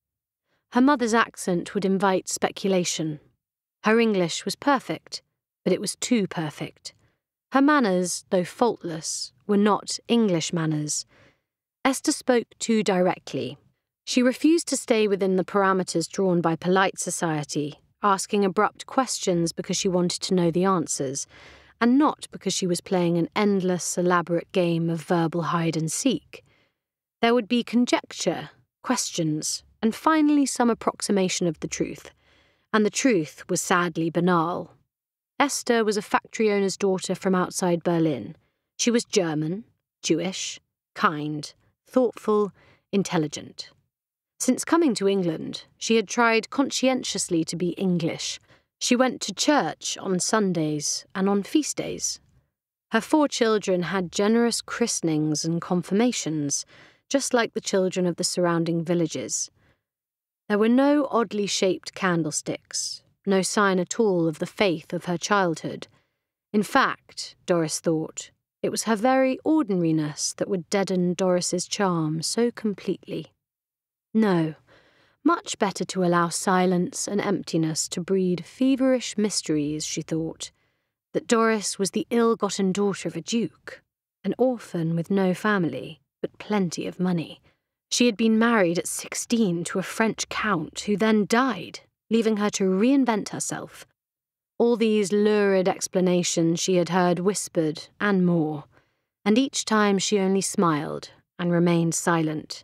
Her mother's accent would invite speculation. Her English was perfect, but it was too perfect. Her manners, though faultless, were not English manners. Esther spoke too directly. She refused to stay within the parameters drawn by polite society, asking abrupt questions because she wanted to know the answers, and not because she was playing an endless, elaborate game of verbal hide-and-seek. There would be conjecture, questions, and finally some approximation of the truth, and the truth was sadly banal. Esther was a factory owner's daughter from outside Berlin. She was German, Jewish, kind, thoughtful, intelligent. Since coming to England, she had tried conscientiously to be English. She went to church on Sundays and on feast days. Her 4 children had generous christenings and confirmations, just like the children of the surrounding villages. There were no oddly shaped candlesticks, no sign at all of the faith of her childhood. In fact, Doris thought, it was her very ordinariness that would deaden Doris's charm so completely. No, much better to allow silence and emptiness to breed feverish mysteries, she thought. That Doris was the ill-gotten daughter of a duke, an orphan with no family, but plenty of money. She had been married at 16 to a French count who then died, leaving her to reinvent herself. All these lurid explanations she had heard whispered and more, and each time she only smiled and remained silent.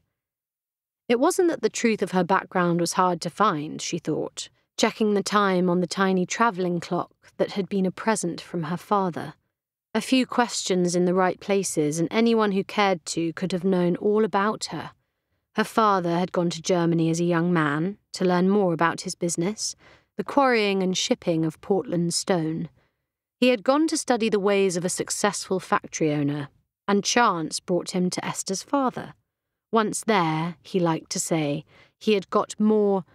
It wasn't that the truth of her background was hard to find, she thought, checking the time on the tiny travelling clock that had been a present from her father. A few questions in the right places and anyone who cared to could have known all about her. Her father had gone to Germany as a young man to learn more about his business, the quarrying and shipping of Portland stone. He had gone to study the ways of a successful factory owner, and chance brought him to Esther's father. Once there, he liked to say, he had got more,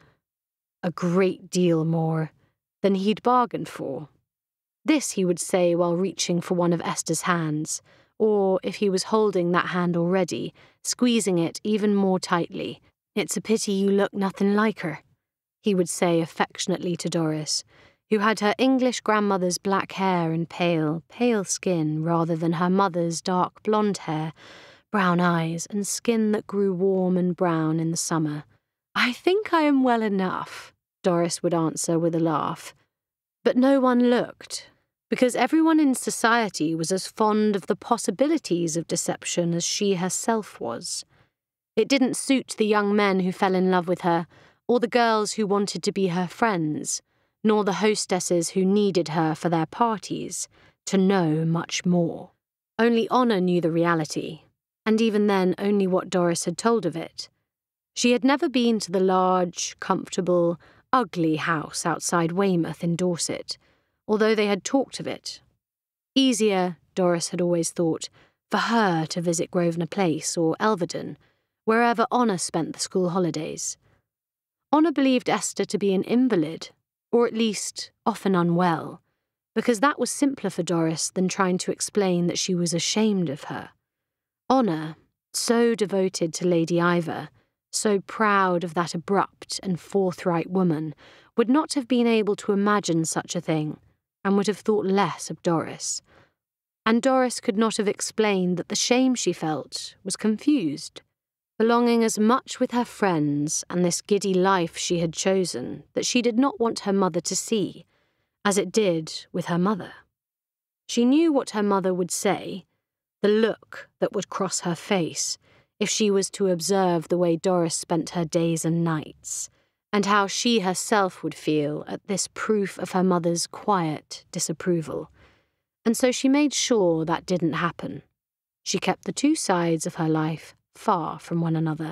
a great deal more, than he'd bargained for. This he would say while reaching for one of Esther's hands, or, if he was holding that hand already, squeezing it even more tightly. "It's a pity you look nothing like her," he would say affectionately to Doris, who had her English grandmother's black hair and pale, pale skin rather than her mother's dark blonde hair, brown eyes, and skin that grew warm and brown in the summer. "I think I am well enough," Doris would answer with a laugh. But no one looked, because everyone in society was as fond of the possibilities of deception as she herself was. It didn't suit the young men who fell in love with her, or the girls who wanted to be her friends, nor the hostesses who needed her for their parties, to know much more. Only Oonagh knew the reality, and even then only what Doris had told of it. She had never been to the large, comfortable, ugly house outside Weymouth in Dorset, although they had talked of it. Easier, Doris had always thought, for her to visit Grosvenor Place or Elverdon, wherever Oonagh spent the school holidays. Oonagh believed Esther to be an invalid, or at least often unwell, because that was simpler for Doris than trying to explain that she was ashamed of her. Oonagh, so devoted to Lady Ivor, so proud of that abrupt and forthright woman, would not have been able to imagine such a thing, and would have thought less of Doris. And Doris could not have explained that the shame she felt was confused. belonging as much with her friends and this giddy life she had chosen that she did not want her mother to see, as it did with her mother. She knew what her mother would say, the look that would cross her face if she was to observe the way Doris spent her days and nights, and how she herself would feel at this proof of her mother's quiet disapproval. And so she made sure that didn't happen. She kept the two sides of her life far from one another.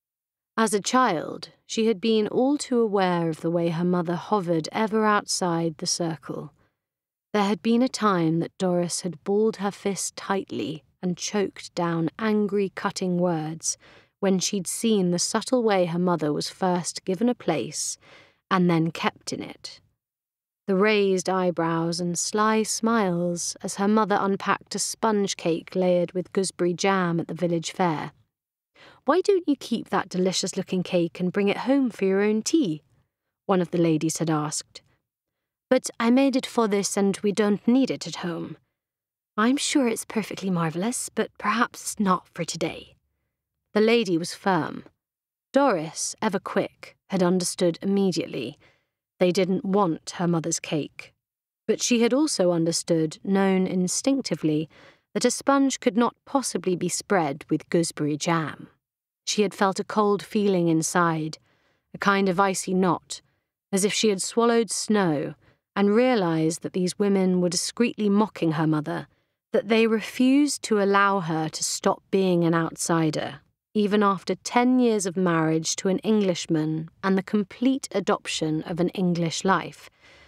As a child, she had been all too aware of the way her mother hovered ever outside the circle. There had been a time that Doris had balled her fist tightly and choked down angry, cutting words when she'd seen the subtle way her mother was first given a place and then kept in it. The raised eyebrows and sly smiles as her mother unpacked a sponge cake layered with gooseberry jam at the village fair. "Why don't you keep that delicious-looking cake and bring it home for your own tea?" one of the ladies had asked. "But I made it for this and we don't need it at home." "I'm sure it's perfectly marvellous, but perhaps not for today." The lady was firm. Doris, ever quick, had understood immediately. They didn't want her mother's cake. But she had also understood, known instinctively, that a sponge could not possibly be spread with gooseberry jam. She had felt a cold feeling inside, a kind of icy knot, as if she had swallowed snow, and realised that these women were discreetly mocking her mother, that they refused to allow her to stop being an outsider, even after 10 years of marriage to an Englishman and the complete adoption of an English life.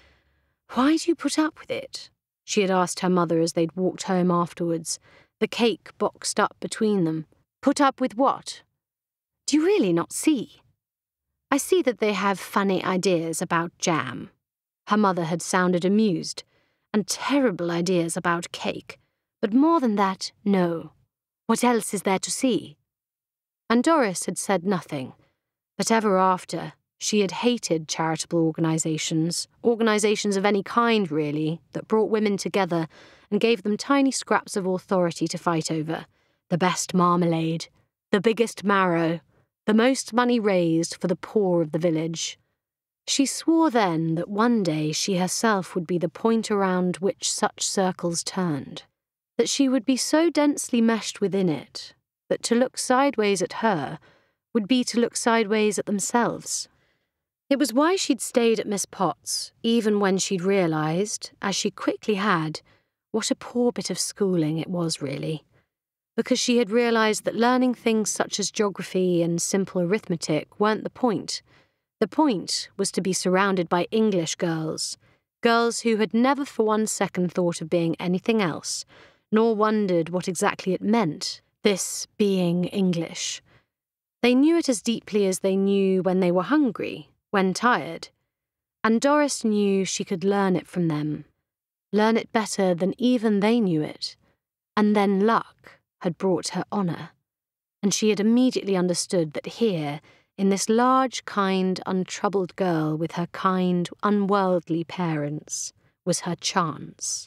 "Why do you put up with it?" she had asked her mother as they'd walked home afterwards, the cake boxed up between them. "Put up with what?" "Do you really not see?" "I see that they have funny ideas about jam." Her mother had sounded amused, "and terrible ideas about cake. But more than that, no. What else is there to see?" And Doris had said nothing, but ever after, she had hated charitable organisations of any kind, really, that brought women together and gave them tiny scraps of authority to fight over. The best marmalade, the biggest marrow, the most money raised for the poor of the village. She swore then that one day she herself would be the point around which such circles turned, that she would be so densely meshed within it that to look sideways at her would be to look sideways at themselves. It was why she'd stayed at Miss Potts, even when she'd realised, as she quickly had, what a poor bit of schooling it was really. Because she had realised that learning things such as geography and simple arithmetic weren't the point. The point was to be surrounded by English girls who had never for 1 second thought of being anything else, nor wondered what exactly it meant, this being English. They knew it as deeply as they knew when they were hungry, when tired. And Doris knew she could learn it from them, learn it better than even they knew it. And then luck had brought her honour, and she had immediately understood that here, in this large, kind, untroubled girl with her kind, unworldly parents, was her chance.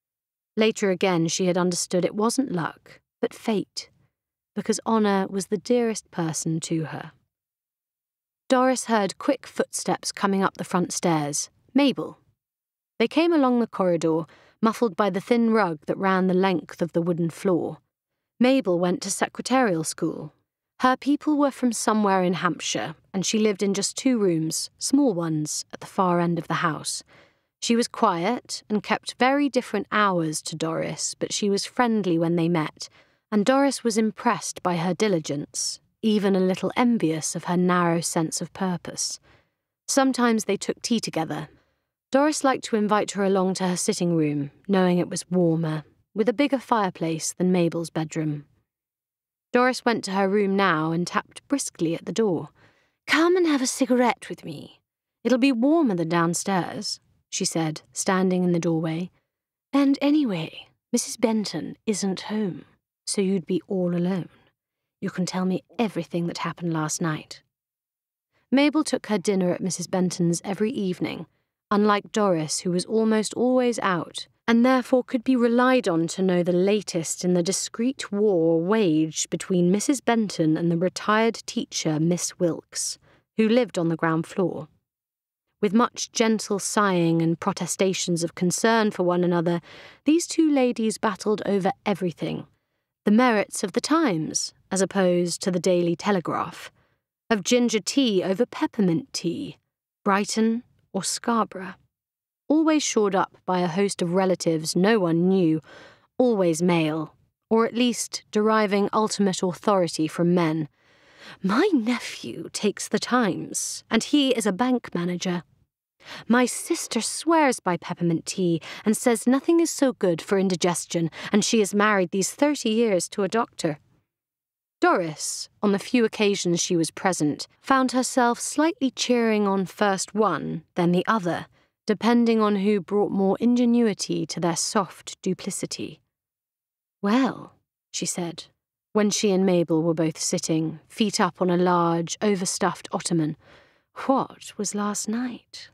Later again she had understood it wasn't luck, but fate, because Honour was the dearest person to her. Doris heard quick footsteps coming up the front stairs. Mabel. They came along the corridor, muffled by the thin rug that ran the length of the wooden floor. Mabel went to secretarial school. Her people were from somewhere in Hampshire, and she lived in just 2 rooms, small ones, at the far end of the house. She was quiet and kept very different hours to Doris, but she was friendly when they met, and Doris was impressed by her diligence, even a little envious of her narrow sense of purpose. Sometimes they took tea together. Doris liked to invite her along to her sitting room, knowing it was warmer, with a bigger fireplace than Mabel's bedroom. Doris went to her room now and tapped briskly at the door. "Come and have a cigarette with me. It'll be warmer than downstairs," she said, standing in the doorway. "And anyway, Mrs. Benton isn't home, so you'd be all alone. You can tell me everything that happened last night." Mabel took her dinner at Mrs. Benton's every evening, unlike Doris, who was almost always out, and therefore could be relied on to know the latest in the discreet war waged between Mrs. Benton and the retired teacher, Miss Wilkes, who lived on the ground floor. With much gentle sighing and protestations of concern for one another, these two ladies battled over everything. The merits of the Times, as opposed to the Daily Telegraph, of ginger tea over peppermint tea, Brighton or Scarborough. Always shored up by a host of relatives no one knew, always male, or at least deriving ultimate authority from men. My nephew takes the Times, and he is a bank manager. My sister swears by peppermint tea and says nothing is so good for indigestion, and she has married these 30 years to a doctor. Doris, on the few occasions she was present, found herself slightly cheering on first one, then the other, depending on who brought more ingenuity to their soft duplicity. "Well," she said, when she and Mabel were both sitting, feet up on a large, overstuffed ottoman, "what was last night?"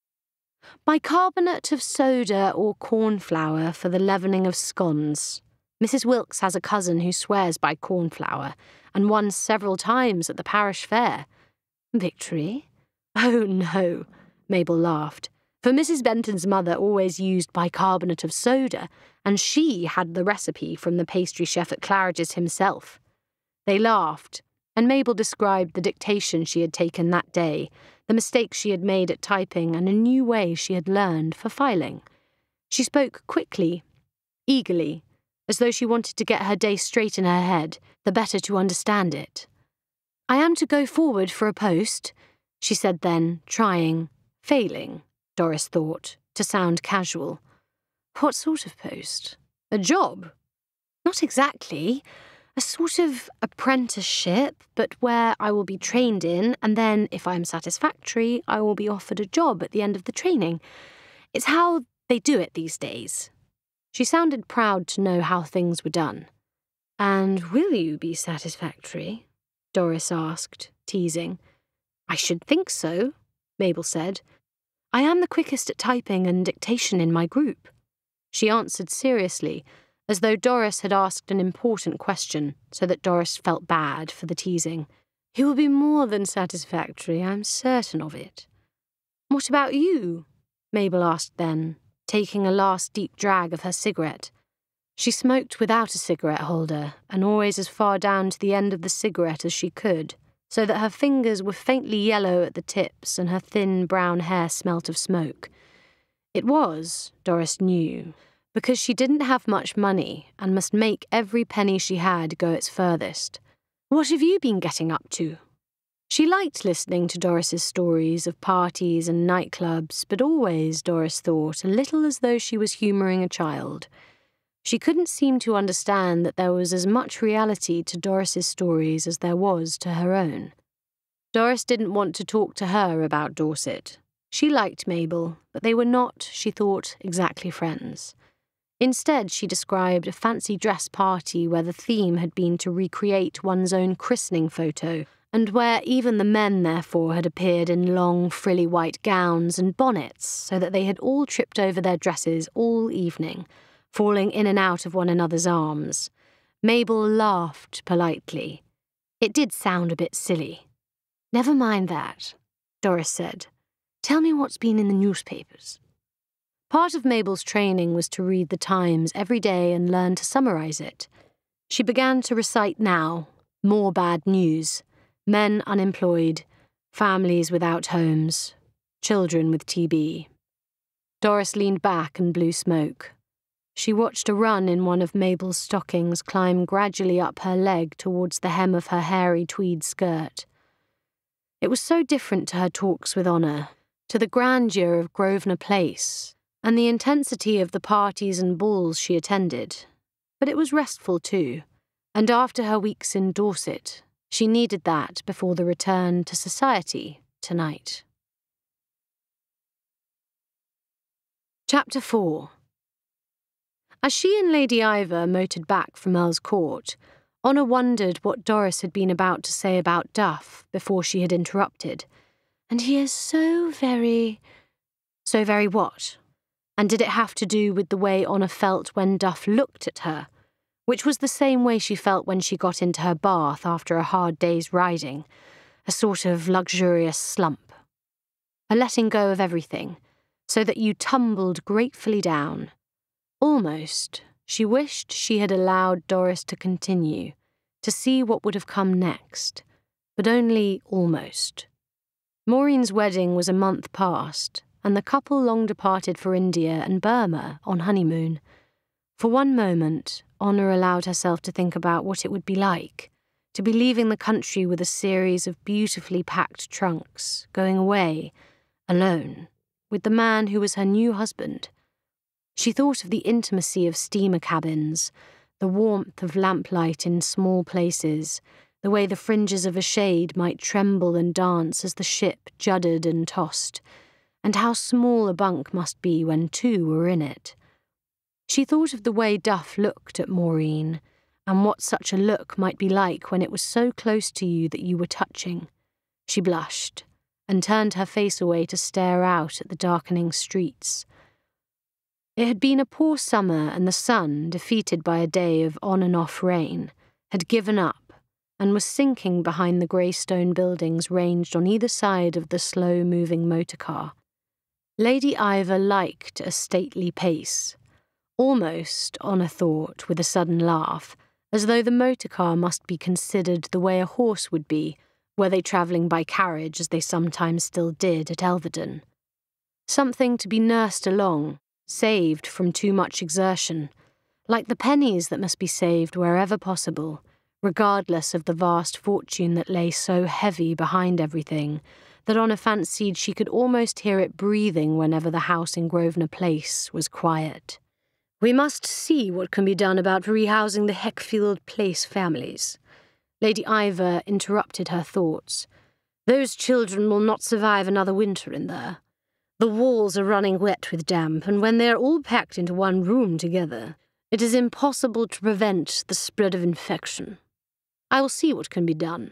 "Bicarbonate of soda or cornflour for the leavening of scones. Mrs. Wilkes has a cousin who swears by cornflour, and won several times at the parish fair." "Victory?" "Oh, no," Mabel laughed, "for Mrs. Benton's mother always used bicarbonate of soda, and she had the recipe from the pastry chef at Claridge's himself." They laughed, and Mabel described the dictation she had taken that day, the mistakes she had made at typing, and a new way she had learned for filing. She spoke quickly, eagerly, as though she wanted to get her day straight in her head, the better to understand it. "I am to go forward for a post," she said then, trying, failing, Doris thought, to sound casual. "What sort of post? A job?" "Not exactly. A sort of apprenticeship, but where I will be trained in, and then, if I am satisfactory, I will be offered a job at the end of the training. It's how they do it these days." She sounded proud to know how things were done. "And will you be satisfactory?" Doris asked, teasing. "I should think so," Mabel said. "I am the quickest at typing and dictation in my group." She answered seriously, as though Doris had asked an important question, so that Doris felt bad for the teasing. "You will be more than satisfactory, I'm certain of it." "What about you?" Mabel asked then, taking a last deep drag of her cigarette. She smoked without a cigarette holder, and always as far down to the end of the cigarette as she could, so that her fingers were faintly yellow at the tips and her thin brown hair smelt of smoke. It was, Doris knew, because she didn't have much money and must make every penny she had go its furthest. "What have you been getting up to?" She liked listening to Doris's stories of parties and nightclubs, but always, Doris thought, a little as though she was humouring a child. She couldn't seem to understand that there was as much reality to Doris's stories as there was to her own. Doris didn't want to talk to her about Dorset. She liked Mabel, but they were not, she thought, exactly friends. Instead, she described a fancy dress party where the theme had been to recreate one's own christening photo, and where even the men, therefore, had appeared in long, frilly white gowns and bonnets, so that they had all tripped over their dresses all evening, falling in and out of one another's arms. Mabel laughed politely. It did sound a bit silly. "Never mind that," Doris said. "Tell me what's been in the newspapers." Part of Mabel's training was to read the Times every day and learn to summarise it. She began to recite now, more bad news, men unemployed, families without homes, children with TB. Doris leaned back and blew smoke. She watched a run in one of Mabel's stockings climb gradually up her leg towards the hem of her hairy tweed skirt. It was so different to her talks with Oonagh, to the grandeur of Grosvenor Place, and the intensity of the parties and balls she attended. But it was restful too, and after her weeks in Dorset, she needed that before the return to society tonight. Chapter 4. As she and Lady Ivor motored back from Earl's Court, Oonagh wondered what Doris had been about to say about Duff before she had interrupted. "And he is so very..." "So very what?" And did it have to do with the way Oonagh felt when Duff looked at her, which was the same way she felt when she got into her bath after a hard day's riding, a sort of luxurious slump? A letting go of everything, so that you tumbled gratefully down. Almost, she wished she had allowed Doris to continue, to see what would have come next, but only almost. Maureen's wedding was a month past, and the couple long departed for India and Burma on honeymoon. For one moment, Oonagh allowed herself to think about what it would be like to be leaving the country with a series of beautifully packed trunks, going away, alone, with the man who was her new husband. She thought of the intimacy of steamer cabins, the warmth of lamplight in small places, the way the fringes of a shade might tremble and dance as the ship juddered and tossed, and how small a bunk must be when two were in it. She thought of the way Duff looked at Maureen, and what such a look might be like when it was so close to you that you were touching. She blushed, and turned her face away to stare out at the darkening streets. It had been a poor summer, and the sun, defeated by a day of on-and-off rain, had given up, and was sinking behind the grey stone buildings ranged on either side of the slow-moving motor-car. Lady Ivor liked a stately pace. Almost, Oonagh thought, with a sudden laugh, as though the motor-car must be considered the way a horse would be, were they travelling by carriage as they sometimes still did at Elverdon. Something to be nursed along, saved from too much exertion, like the pennies that must be saved wherever possible, regardless of the vast fortune that lay so heavy behind everything, that Oonagh fancied she could almost hear it breathing whenever the house in Grosvenor Place was quiet. "We must see what can be done about rehousing the Heckfield Place families." Lady Ivor interrupted her thoughts. "Those children will not survive another winter in there. The walls are running wet with damp, and when they are all packed into one room together, it is impossible to prevent the spread of infection. I will see what can be done."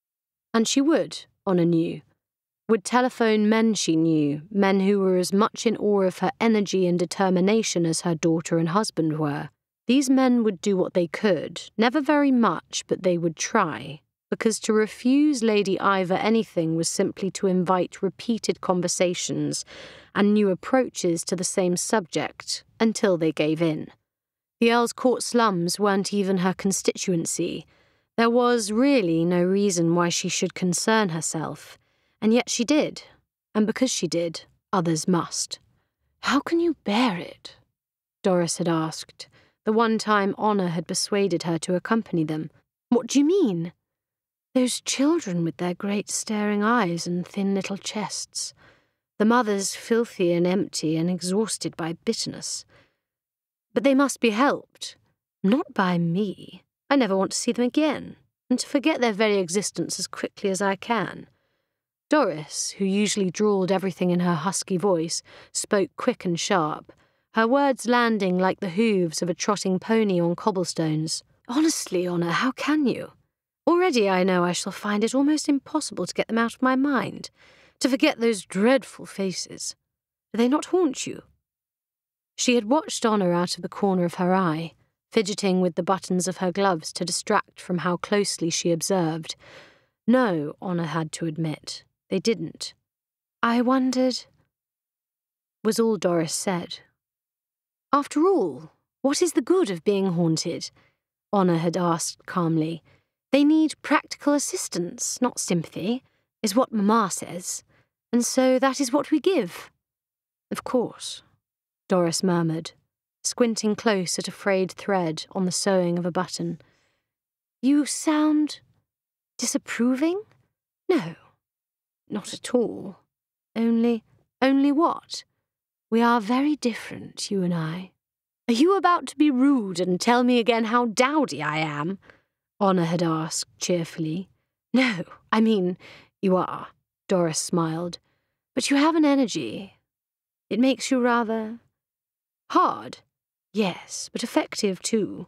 And she would, Oonagh knew. Would telephone men she knew, men who were as much in awe of her energy and determination as her daughter and husband were. These men would do what they could, never very much, but they would try, because to refuse Lady Ivor anything was simply to invite repeated conversations and new approaches to the same subject until they gave in. The Earl's Court slums weren't even her constituency. There was really no reason why she should concern herself. And yet she did, and because she did, others must. "How can you bear it?" Doris had asked, the one time Oonagh had persuaded her to accompany them. "What do you mean?" "Those children with their great staring eyes and thin little chests. The mothers filthy and empty and exhausted by bitterness. But they must be helped. Not by me. I never want to see them again, and to forget their very existence as quickly as I can." Doris, who usually drawled everything in her husky voice, spoke quick and sharp, her words landing like the hooves of a trotting pony on cobblestones. "Honestly, Oonagh, how can you? Already I know I shall find it almost impossible to get them out of my mind, to forget those dreadful faces. Do they not haunt you?" She had watched Oonagh out of the corner of her eye, fidgeting with the buttons of her gloves to distract from how closely she observed. No, Oonagh had to admit. They didn't. "I wondered," was all Doris said. "After all, what is the good of being haunted?" Oonagh had asked calmly. "They need practical assistance, not sympathy, is what Mamma says, and so that is what we give." "Of course," Doris murmured, squinting close at a frayed thread on the sewing of a button. "You sound disapproving?" "No, not at all. Only what? We are very different, you and I." "Are you about to be rude and tell me again how dowdy I am?" Oonagh had asked cheerfully. "No, I mean, you are," Doris smiled. "But you have an energy. It makes you rather hard. Yes, but effective too.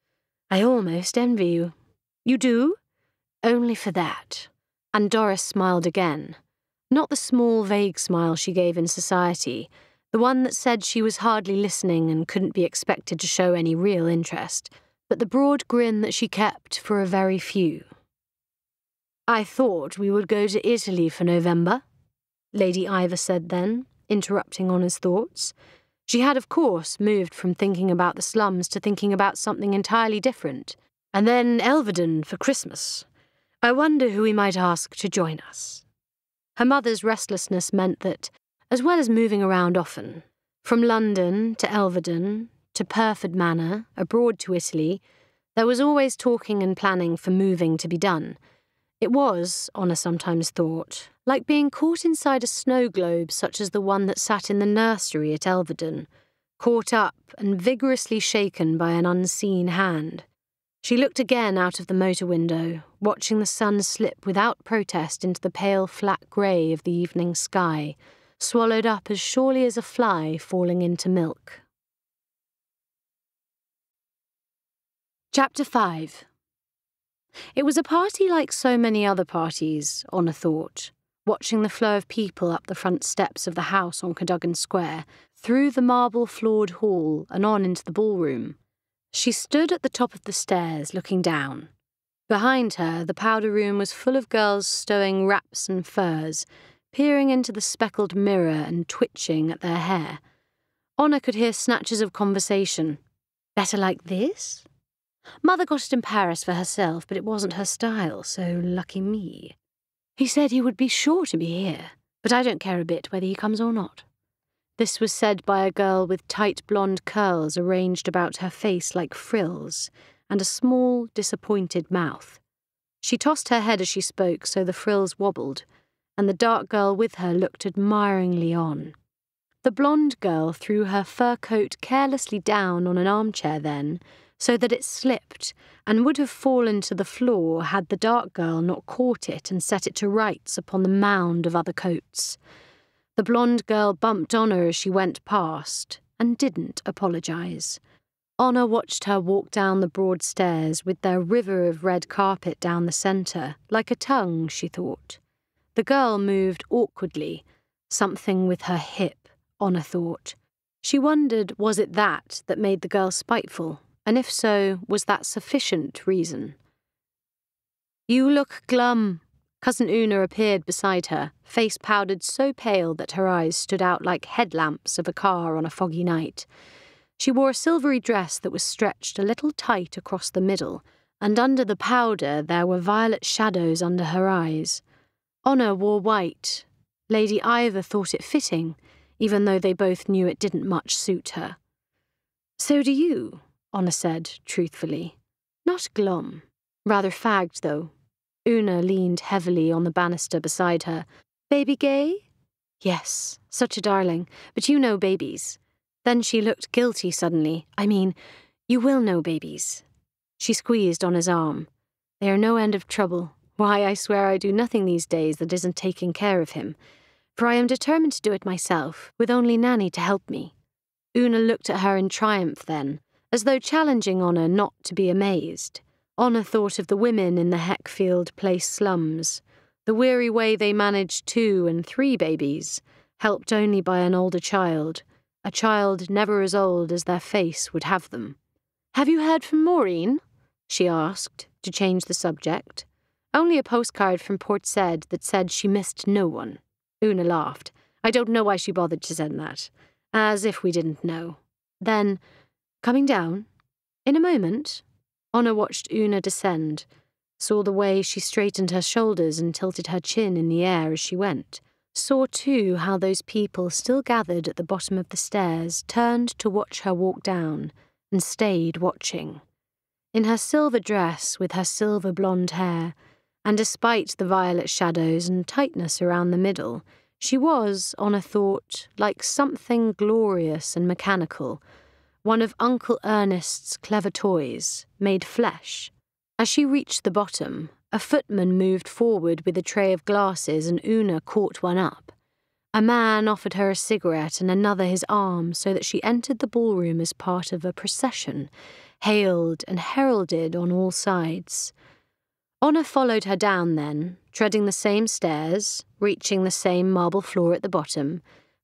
I almost envy you." "You do?" "Only for that." And Doris smiled again. Not the small, vague smile she gave in society, the one that said she was hardly listening and couldn't be expected to show any real interest, but the broad grin that she kept for a very few. "I thought we would go to Italy for November," Lady Ivor said then, interrupting Honour's thoughts. She had, of course, moved from thinking about the slums to thinking about something entirely different. "And then Elvedon for Christmas. I wonder who we might ask to join us." Her mother's restlessness meant that, as well as moving around often, from London to Elvedon, to Purford Manor, abroad to Italy, there was always talking and planning for moving to be done. It was, Honour sometimes thought, like being caught inside a snow globe such as the one that sat in the nursery at Elvedon, caught up and vigorously shaken by an unseen hand. She looked again out of the motor window, watching the sun slip without protest into the pale flat grey of the evening sky, swallowed up as surely as a fly falling into milk. Chapter 5. It was a party like so many other parties, Honour thought, watching the flow of people up the front steps of the house on Cadogan Square, through the marble-floored hall and on into the ballroom. She stood at the top of the stairs, looking down. Behind her, the powder room was full of girls stowing wraps and furs, peering into the speckled mirror and twitching at their hair. Honour could hear snatches of conversation. "Better like this? Mother got it in Paris for herself, but it wasn't her style, so lucky me. He said he would be sure to be here, but I don't care a bit whether he comes or not." This was said by a girl with tight blonde curls arranged about her face like frills, and a small, disappointed mouth. She tossed her head as she spoke so the frills wobbled, and the dark girl with her looked admiringly on. The blonde girl threw her fur coat carelessly down on an armchair then, so that it slipped and would have fallen to the floor had the dark girl not caught it and set it to rights upon the mound of other coats. The blonde girl bumped Honour as she went past, and didn't apologise. Honour watched her walk down the broad stairs with their river of red carpet down the centre, like a tongue, she thought. The girl moved awkwardly, something with her hip, Honour thought. She wondered, was it that made the girl spiteful? And if so, was that sufficient reason? "You look glum." Cousin Oonagh appeared beside her, face powdered so pale that her eyes stood out like headlamps of a car on a foggy night. She wore a silvery dress that was stretched a little tight across the middle, and under the powder there were violet shadows under her eyes. Honour wore white. Lady Ivor thought it fitting, even though they both knew it didn't much suit her. "So do you," Honour said, truthfully. "Not glum. Rather fagged, though." Oonagh leaned heavily on the banister beside her. "Baby gay?" "Yes, such a darling, but you know babies." Then she looked guilty suddenly. "I mean, you will know babies." She squeezed Honour's arm. "They are no end of trouble. Why, I swear I do nothing these days that isn't taking care of him. For I am determined to do it myself, with only Nanny to help me." Oonagh looked at her in triumph then, as though challenging Honour not to be amazed. Honour thought of the women in the Heckfield Place slums, the weary way they managed 2 and 3 babies, helped only by an older child, a child never as old as their face would have them. "Have you heard from Maureen?" she asked, to change the subject. "Only a postcard from Port Said that said she missed no one." Oonagh laughed. "I don't know why she bothered to send that. As if we didn't know." Then, "Coming down?" "In a moment." Honour watched Oonagh descend, saw the way she straightened her shoulders and tilted her chin in the air as she went, saw too how those people still gathered at the bottom of the stairs turned to watch her walk down, and stayed watching. In her silver dress with her silver blonde hair, and despite the violet shadows and tightness around the middle, she was, Honour thought, like something glorious and mechanical, one of Uncle Ernest's clever toys, made flesh. As she reached the bottom, a footman moved forward with a tray of glasses and Oonagh caught one up. A man offered her a cigarette and another his arm so that she entered the ballroom as part of a procession, hailed and heralded on all sides. Honour followed her down then, treading the same stairs, reaching the same marble floor at the bottom,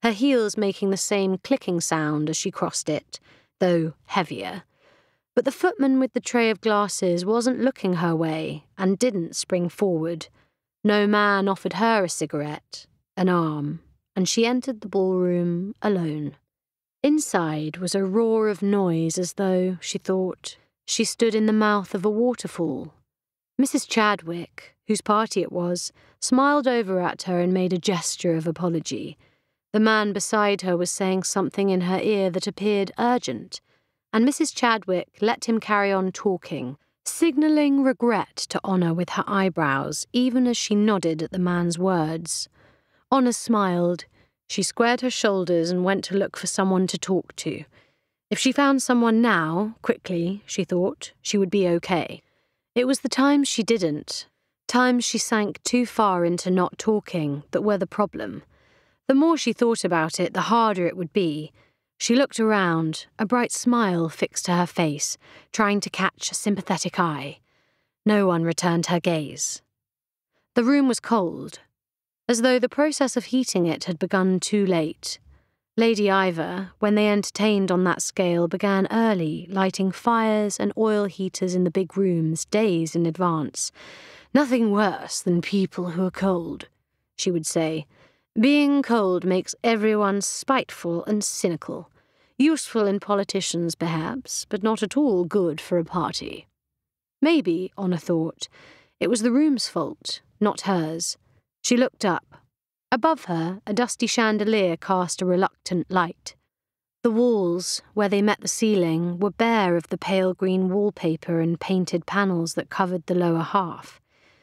her heels making the same clicking sound as she crossed it, though heavier. But the footman with the tray of glasses wasn't looking her way and didn't spring forward. No man offered her a cigarette, an arm, and she entered the ballroom alone. Inside was a roar of noise as though, she thought, she stood in the mouth of a waterfall. Mrs. Chadwick, whose party it was, smiled over at her and made a gesture of apology. The man beside her was saying something in her ear that appeared urgent, and Mrs. Chadwick let him carry on talking, signalling regret to Oonagh with her eyebrows, even as she nodded at the man's words. Oonagh smiled. She squared her shoulders and went to look for someone to talk to. If she found someone now, quickly, she thought, she would be okay. It was the times she didn't, times she sank too far into not talking, that were the problem. The more she thought about it, the harder it would be. She looked around, a bright smile fixed to her face, trying to catch a sympathetic eye. No one returned her gaze. The room was cold, as though the process of heating it had begun too late. Lady Ivor, when they entertained on that scale, began early, lighting fires and oil heaters in the big rooms days in advance. "Nothing worse than people who are cold," she would say. "Being cold makes everyone spiteful and cynical. Useful in politicians, perhaps, but not at all good for a party." Maybe, Oonagh thought, it was the room's fault, not hers. She looked up. Above her, a dusty chandelier cast a reluctant light. The walls, where they met the ceiling, were bare of the pale green wallpaper and painted panels that covered the lower half.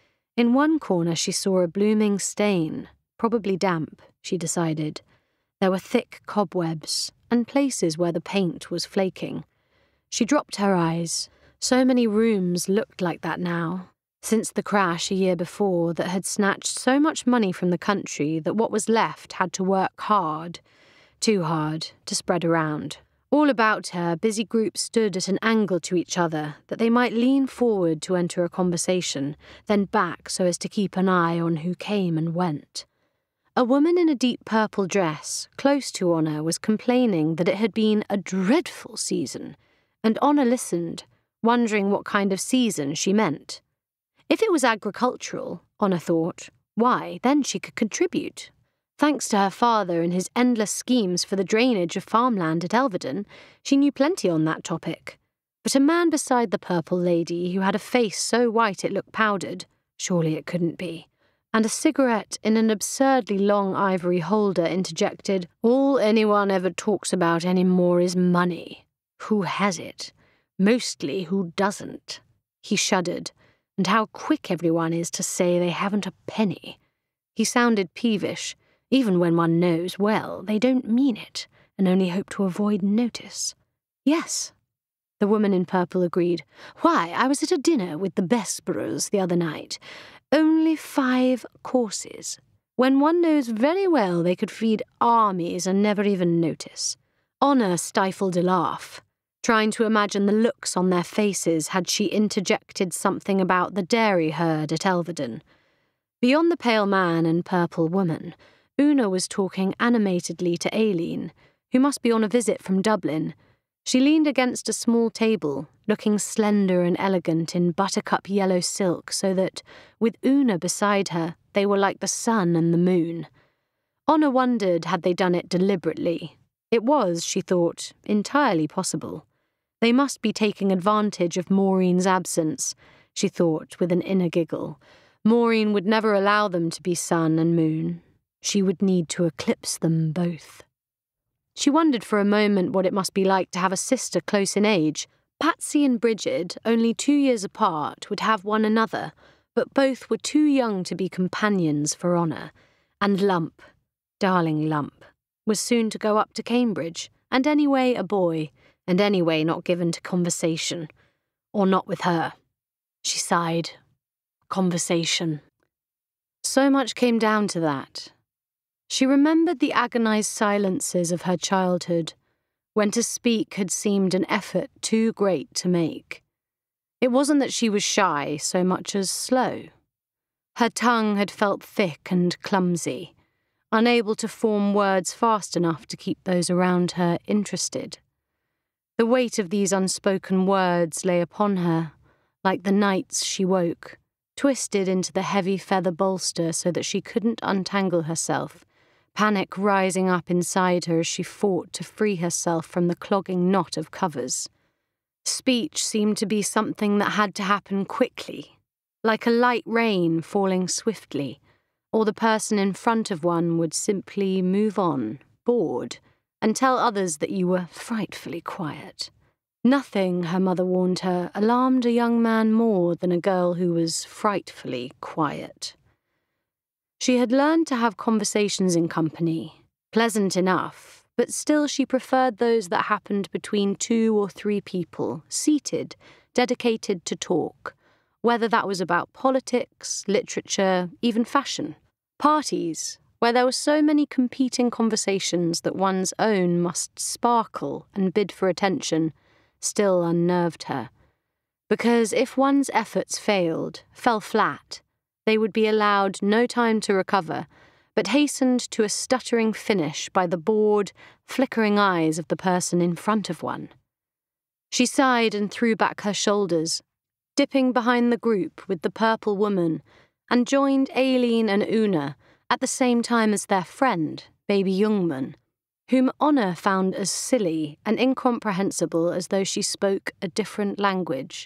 In one corner she saw a blooming stain, probably damp, she decided. There were thick cobwebs and places where the paint was flaking. She dropped her eyes. So many rooms looked like that now, since the crash a year before that had snatched so much money from the country that what was left had to work hard, too hard, to spread around. All about her, busy groups stood at an angle to each other that they might lean forward to enter a conversation, then back so as to keep an eye on who came and went. A woman in a deep purple dress, close to Oonagh, was complaining that it had been a dreadful season, and Oonagh listened, wondering what kind of season she meant. If it was agricultural, Oonagh thought, why, then she could contribute. Thanks to her father and his endless schemes for the drainage of farmland at Elvedon, she knew plenty on that topic. But a man beside the purple lady who had a face so white it looked powdered, surely it couldn't be, and a cigarette in an absurdly long ivory holder interjected, "All anyone ever talks about anymore is money. Who has it? Mostly who doesn't." He shuddered. "And how quick everyone is to say they haven't a penny." He sounded peevish. Even when one knows well, they don't mean it, and only hope to avoid notice. "Yes," the woman in purple agreed. "Why, I was at a dinner with the Besboroughs the other night. Only 5 courses, when one knows very well they could feed armies and never even notice." Oonagh stifled a laugh, trying to imagine the looks on their faces had she interjected something about the dairy herd at Elvedon. Beyond the pale man and purple woman, Oonagh was talking animatedly to Aileen, who must be on a visit from Dublin. She leaned against a small table, looking slender and elegant in buttercup yellow silk so that, with Oonagh beside her, they were like the sun and the moon. Oonagh wondered had they done it deliberately. It was, she thought, entirely possible. They must be taking advantage of Maureen's absence, she thought with an inner giggle. Maureen would never allow them to be sun and moon. She would need to eclipse them both. She wondered for a moment what it must be like to have a sister close in age. Patsy and Bridget, only 2 years apart, would have one another, but both were too young to be companions for Oonagh. And Lump, darling Lump, was soon to go up to Cambridge, and anyway a boy, and anyway not given to conversation. Or not with her. She sighed. Conversation. So much came down to that. She remembered the agonized silences of her childhood, when to speak had seemed an effort too great to make. It wasn't that she was shy so much as slow. Her tongue had felt thick and clumsy. unable to form words fast enough to keep those around her interested. The weight of these unspoken words lay upon her, like the nights she woke, twisted into the heavy feather bolster so that she couldn't untangle herself, panic rising up inside her as she fought to free herself from the clogging knot of covers. Speech seemed to be something that had to happen quickly, like a light rain falling swiftly, or the person in front of one would simply move on, bored, and tell others that you were frightfully quiet. Nothing, her mother warned her, alarmed a young man more than a girl who was frightfully quiet. She had learned to have conversations in company, pleasant enough, but still she preferred those that happened between 2 or 3 people, seated, dedicated to talk, whether that was about politics, literature, even fashion. Parties, where there were so many competing conversations that one's own must sparkle and bid for attention, still unnerved her. Because if one's efforts fell flat, they would be allowed no time to recover, but hastened to a stuttering finish by the bored, flickering eyes of the person in front of one. She sighed and threw back her shoulders, dipping behind the group with the purple woman, and joined Aileen and Oonagh at the same time as their friend, baby Youngman, whom Oonagh found as silly and incomprehensible as though she spoke a different language.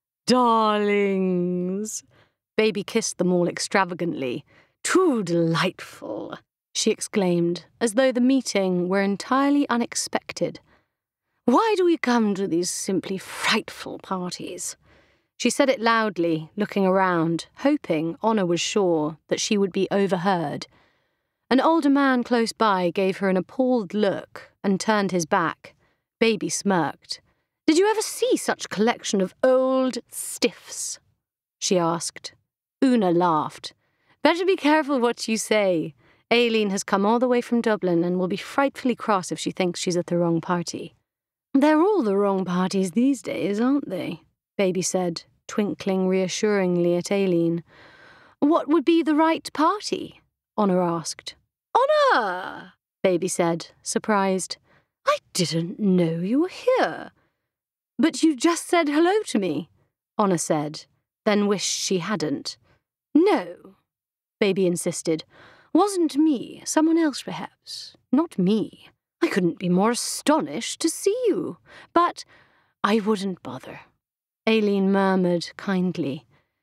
"Darlings!" Baby kissed them all extravagantly. "Too delightful!" she exclaimed, as though the meeting were entirely unexpected. "Why do we come to these simply frightful parties?" She said it loudly, looking around, hoping Oonagh was sure that she would be overheard. An older man close by gave her an appalled look and turned his back. Baby smirked. "Did you ever see such collection of old stiffs?" she asked. Oonagh laughed. "Better be careful what you say. Aileen has come all the way from Dublin and will be frightfully cross if she thinks she's at the wrong party." "They're all the wrong parties these days, aren't they?" Baby said, twinkling reassuringly at Aileen. "What would be the right party?" Oonagh asked. "Oonagh!" Baby said, surprised. "I didn't know you were here." "But you just said hello to me," Oonagh said, then wished she hadn't. "No," Baby insisted. "Wasn't me. Someone else, perhaps. Not me. I couldn't be more astonished to see you. But I wouldn't bother." Aileen murmured kindly.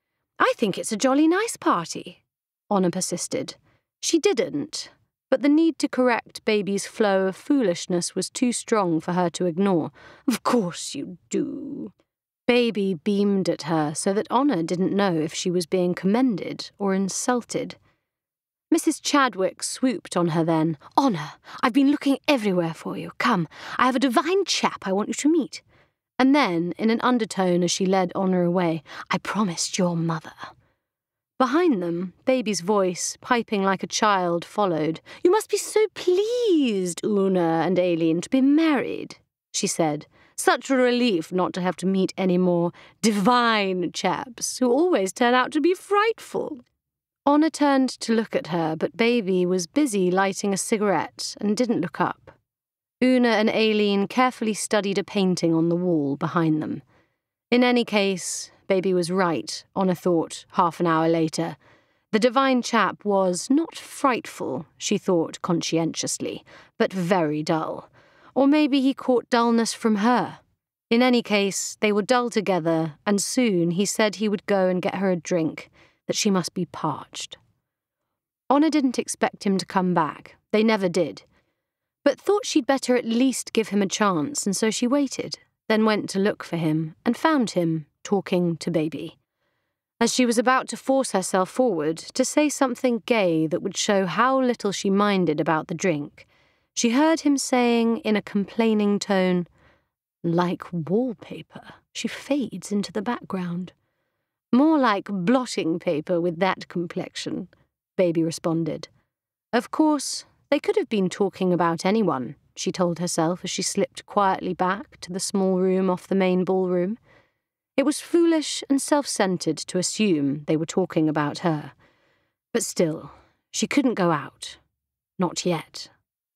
"I think it's a jolly nice party," Oonagh persisted. She didn't, but the need to correct Baby's flow of foolishness was too strong for her to ignore. "Of course you do." Baby beamed at her so that Oonagh didn't know if she was being commended or insulted. Mrs. Chadwick swooped on her then. "Oonagh, I've been looking everywhere for you. Come, I have a divine chap I want you to meet." And then, in an undertone as she led Oonagh away, "I promised your mother." Behind them, Baby's voice, piping like a child, followed. "You must be so pleased, Oonagh and Aileen, to be married," she said. "Such a relief not to have to meet any more divine chaps who always turn out to be frightful." Oonagh turned to look at her, but Baby was busy lighting a cigarette and didn't look up. Oonagh and Aileen carefully studied a painting on the wall behind them. In any case, Baby was right, Oonagh thought, half an hour later. The divine chap was not frightful, she thought conscientiously, but very dull. Or maybe he caught dullness from her. In any case, they were dull together, and soon he said he would go and get her a drink, that she must be parched. Oonagh didn't expect him to come back. They never did. But thought she'd better at least give him a chance, and so she waited, then went to look for him, and found him, talking to Baby. As she was about to force herself forward to say something gay that would show how little she minded about the drink, she heard him saying in a complaining tone, "Like wallpaper, she fades into the background." "More like blotting paper with that complexion," Baby responded. Of course, they could have been talking about anyone, she told herself as she slipped quietly back to the small room off the main ballroom. It was foolish and self-centered to assume they were talking about her. But still, she couldn't go out. not yet.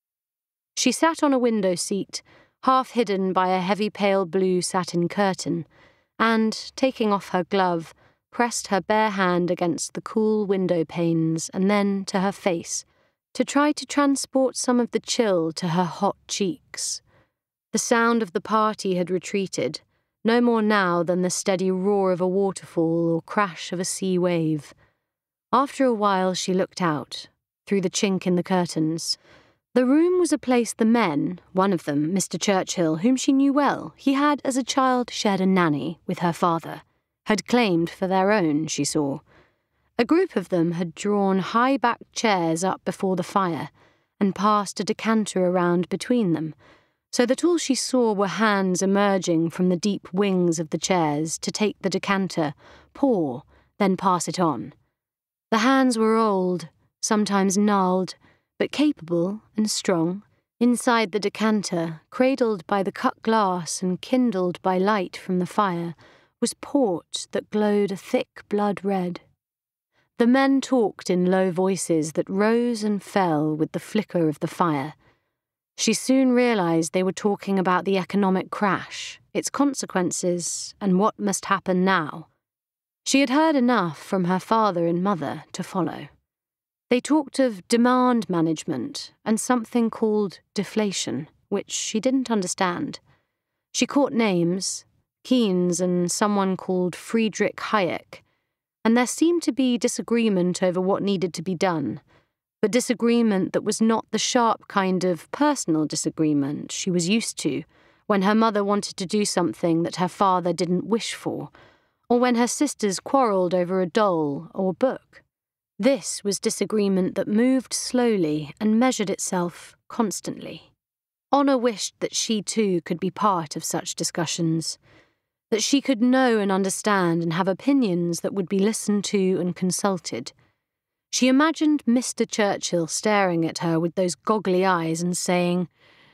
She sat on a window seat, half hidden by a heavy pale blue satin curtain, and, taking off her glove, pressed her bare hand against the cool window panes and then to her face, to try to transport some of the chill to her hot cheeks. The sound of the party had retreated, no more now than the steady roar of a waterfall or crash of a sea wave. After a while she looked out, through the chink in the curtains. The room was a place the men, one of them, Mr. Churchill, whom she knew well, he had as a child shared a nanny with her father, had claimed for their own, she saw. A group of them had drawn high-backed chairs up before the fire and passed a decanter around between them, so that all she saw were hands emerging from the deep wings of the chairs to take the decanter, pour, then pass it on. The hands were old, sometimes gnarled, but capable and strong. Inside the decanter, cradled by the cut glass and kindled by light from the fire, was port that glowed a thick blood red. The men talked in low voices that rose and fell with the flicker of the fire. She soon realized they were talking about the economic crash, its consequences, and what must happen now. She had heard enough from her father and mother to follow. They talked of demand management and something called deflation, which she didn't understand. She caught names, Keynes and someone called Friedrich Hayek, and there seemed to be disagreement over what needed to be done, but disagreement that was not the sharp kind of personal disagreement she was used to when her mother wanted to do something that her father didn't wish for, or when her sisters quarrelled over a doll or book. This was disagreement that moved slowly and measured itself constantly. Oonagh wished that she too could be part of such discussions, that she could know and understand and have opinions that would be listened to and consulted. She imagined Mr. Churchill staring at her with those goggly eyes and saying,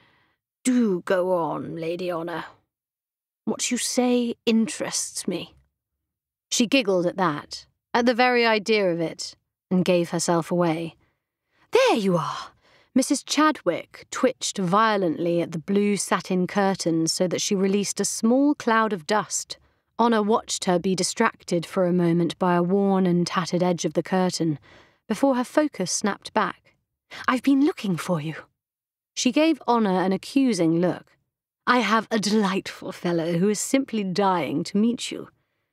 "Do go on, Lady Oonagh. What you say interests me." She giggled at that, at the very idea of it, and gave herself away. "There you are!" Mrs. Chadwick twitched violently at the blue satin curtains so that she released a small cloud of dust. Oonagh watched her be distracted for a moment by a worn and tattered edge of the curtain, before her focus snapped back. "I've been looking for you." She gave Oonagh an accusing look. "I have a delightful fellow who is simply dying to meet you."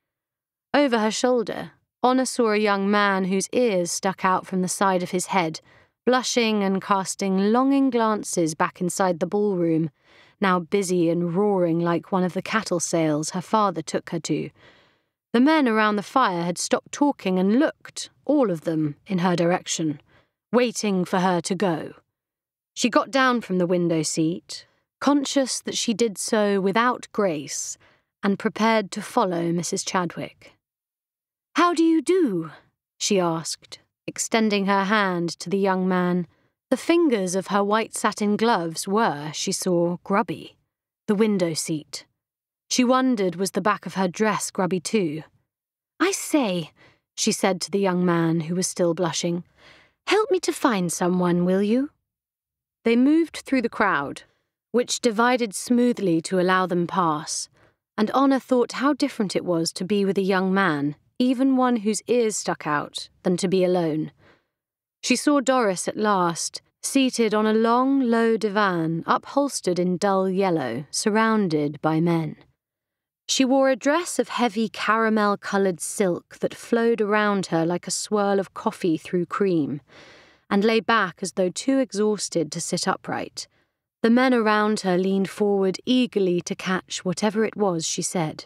Over her shoulder, Oonagh saw a young man whose ears stuck out from the side of his head, blushing and casting longing glances back inside the ballroom, now busy and roaring like one of the cattle sales her father took her to. The men around the fire had stopped talking and looked, all of them, in her direction, waiting for her to go. She got down from the window seat, conscious that she did so without grace, and prepared to follow Mrs. Chadwick. "How do you do?" she asked, extending her hand to the young man. The fingers of her white satin gloves were, she saw, grubby. The window seat. She wondered, was the back of her dress grubby too? "I say," she said to the young man, who was still blushing, "help me to find someone, will you?" They moved through the crowd, which divided smoothly to allow them pass, and Oonagh thought how different it was to be with a young man, even one whose ears stuck out, than to be alone. She saw Doris at last, seated on a long, low divan, upholstered in dull yellow, surrounded by men. She wore a dress of heavy caramel-coloured silk that flowed around her like a swirl of coffee through cream, and lay back as though too exhausted to sit upright. The men around her leaned forward eagerly to catch whatever it was she said.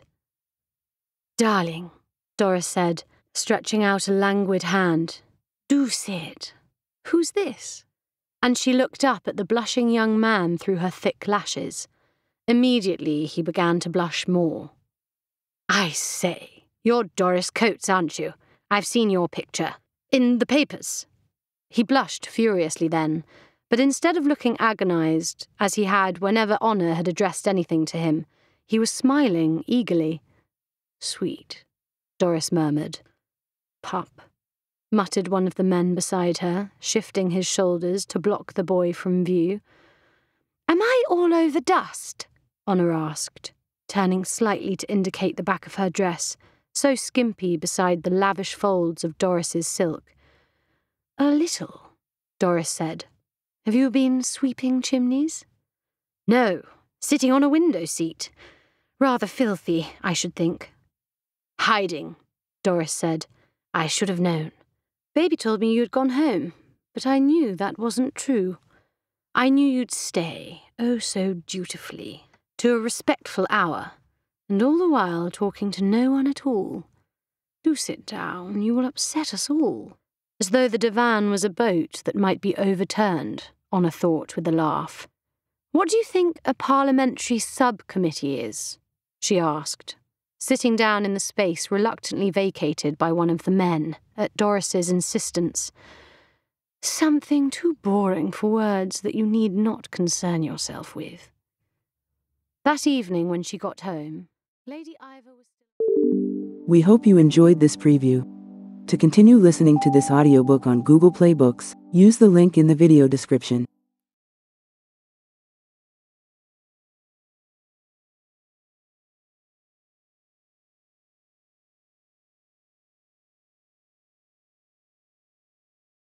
"Darling," Doris said, stretching out a languid hand, "do say it. Who's this?" And she looked up at the blushing young man through her thick lashes. Immediately he began to blush more. "I say, you're Doris Coates, aren't you? I've seen your picture. In the papers." He blushed furiously then, but instead of looking agonised, as he had whenever Oonagh had addressed anything to him, he was smiling eagerly. "Sweet," Doris murmured. "Pup." muttered one of the men beside her, shifting his shoulders to block the boy from view. Am I all over dust? Oonagh asked, turning slightly to indicate the back of her dress, so skimpy beside the lavish folds of Doris's silk. A little, Doris said. Have you been sweeping chimneys? No, sitting on a window seat. Rather filthy, I should think. Hiding, Doris said. I should have known. Baby told me you had gone home, but I knew that wasn't true. I knew you'd stay, oh so dutifully, to a respectful hour, and all the while talking to no one at all. Do sit down, you will upset us all. As though the divan was a boat that might be overturned, Oonagh thought with a laugh. What do you think a parliamentary subcommittee is? She asked, sitting down in the space reluctantly vacated by one of the men, at Doris's insistence. Something too boring for words that you need not concern yourself with. That evening when she got home, Lady Ivor was still... We hope you enjoyed this preview. To continue listening to this audiobook on Google Play Books, use the link in the video description.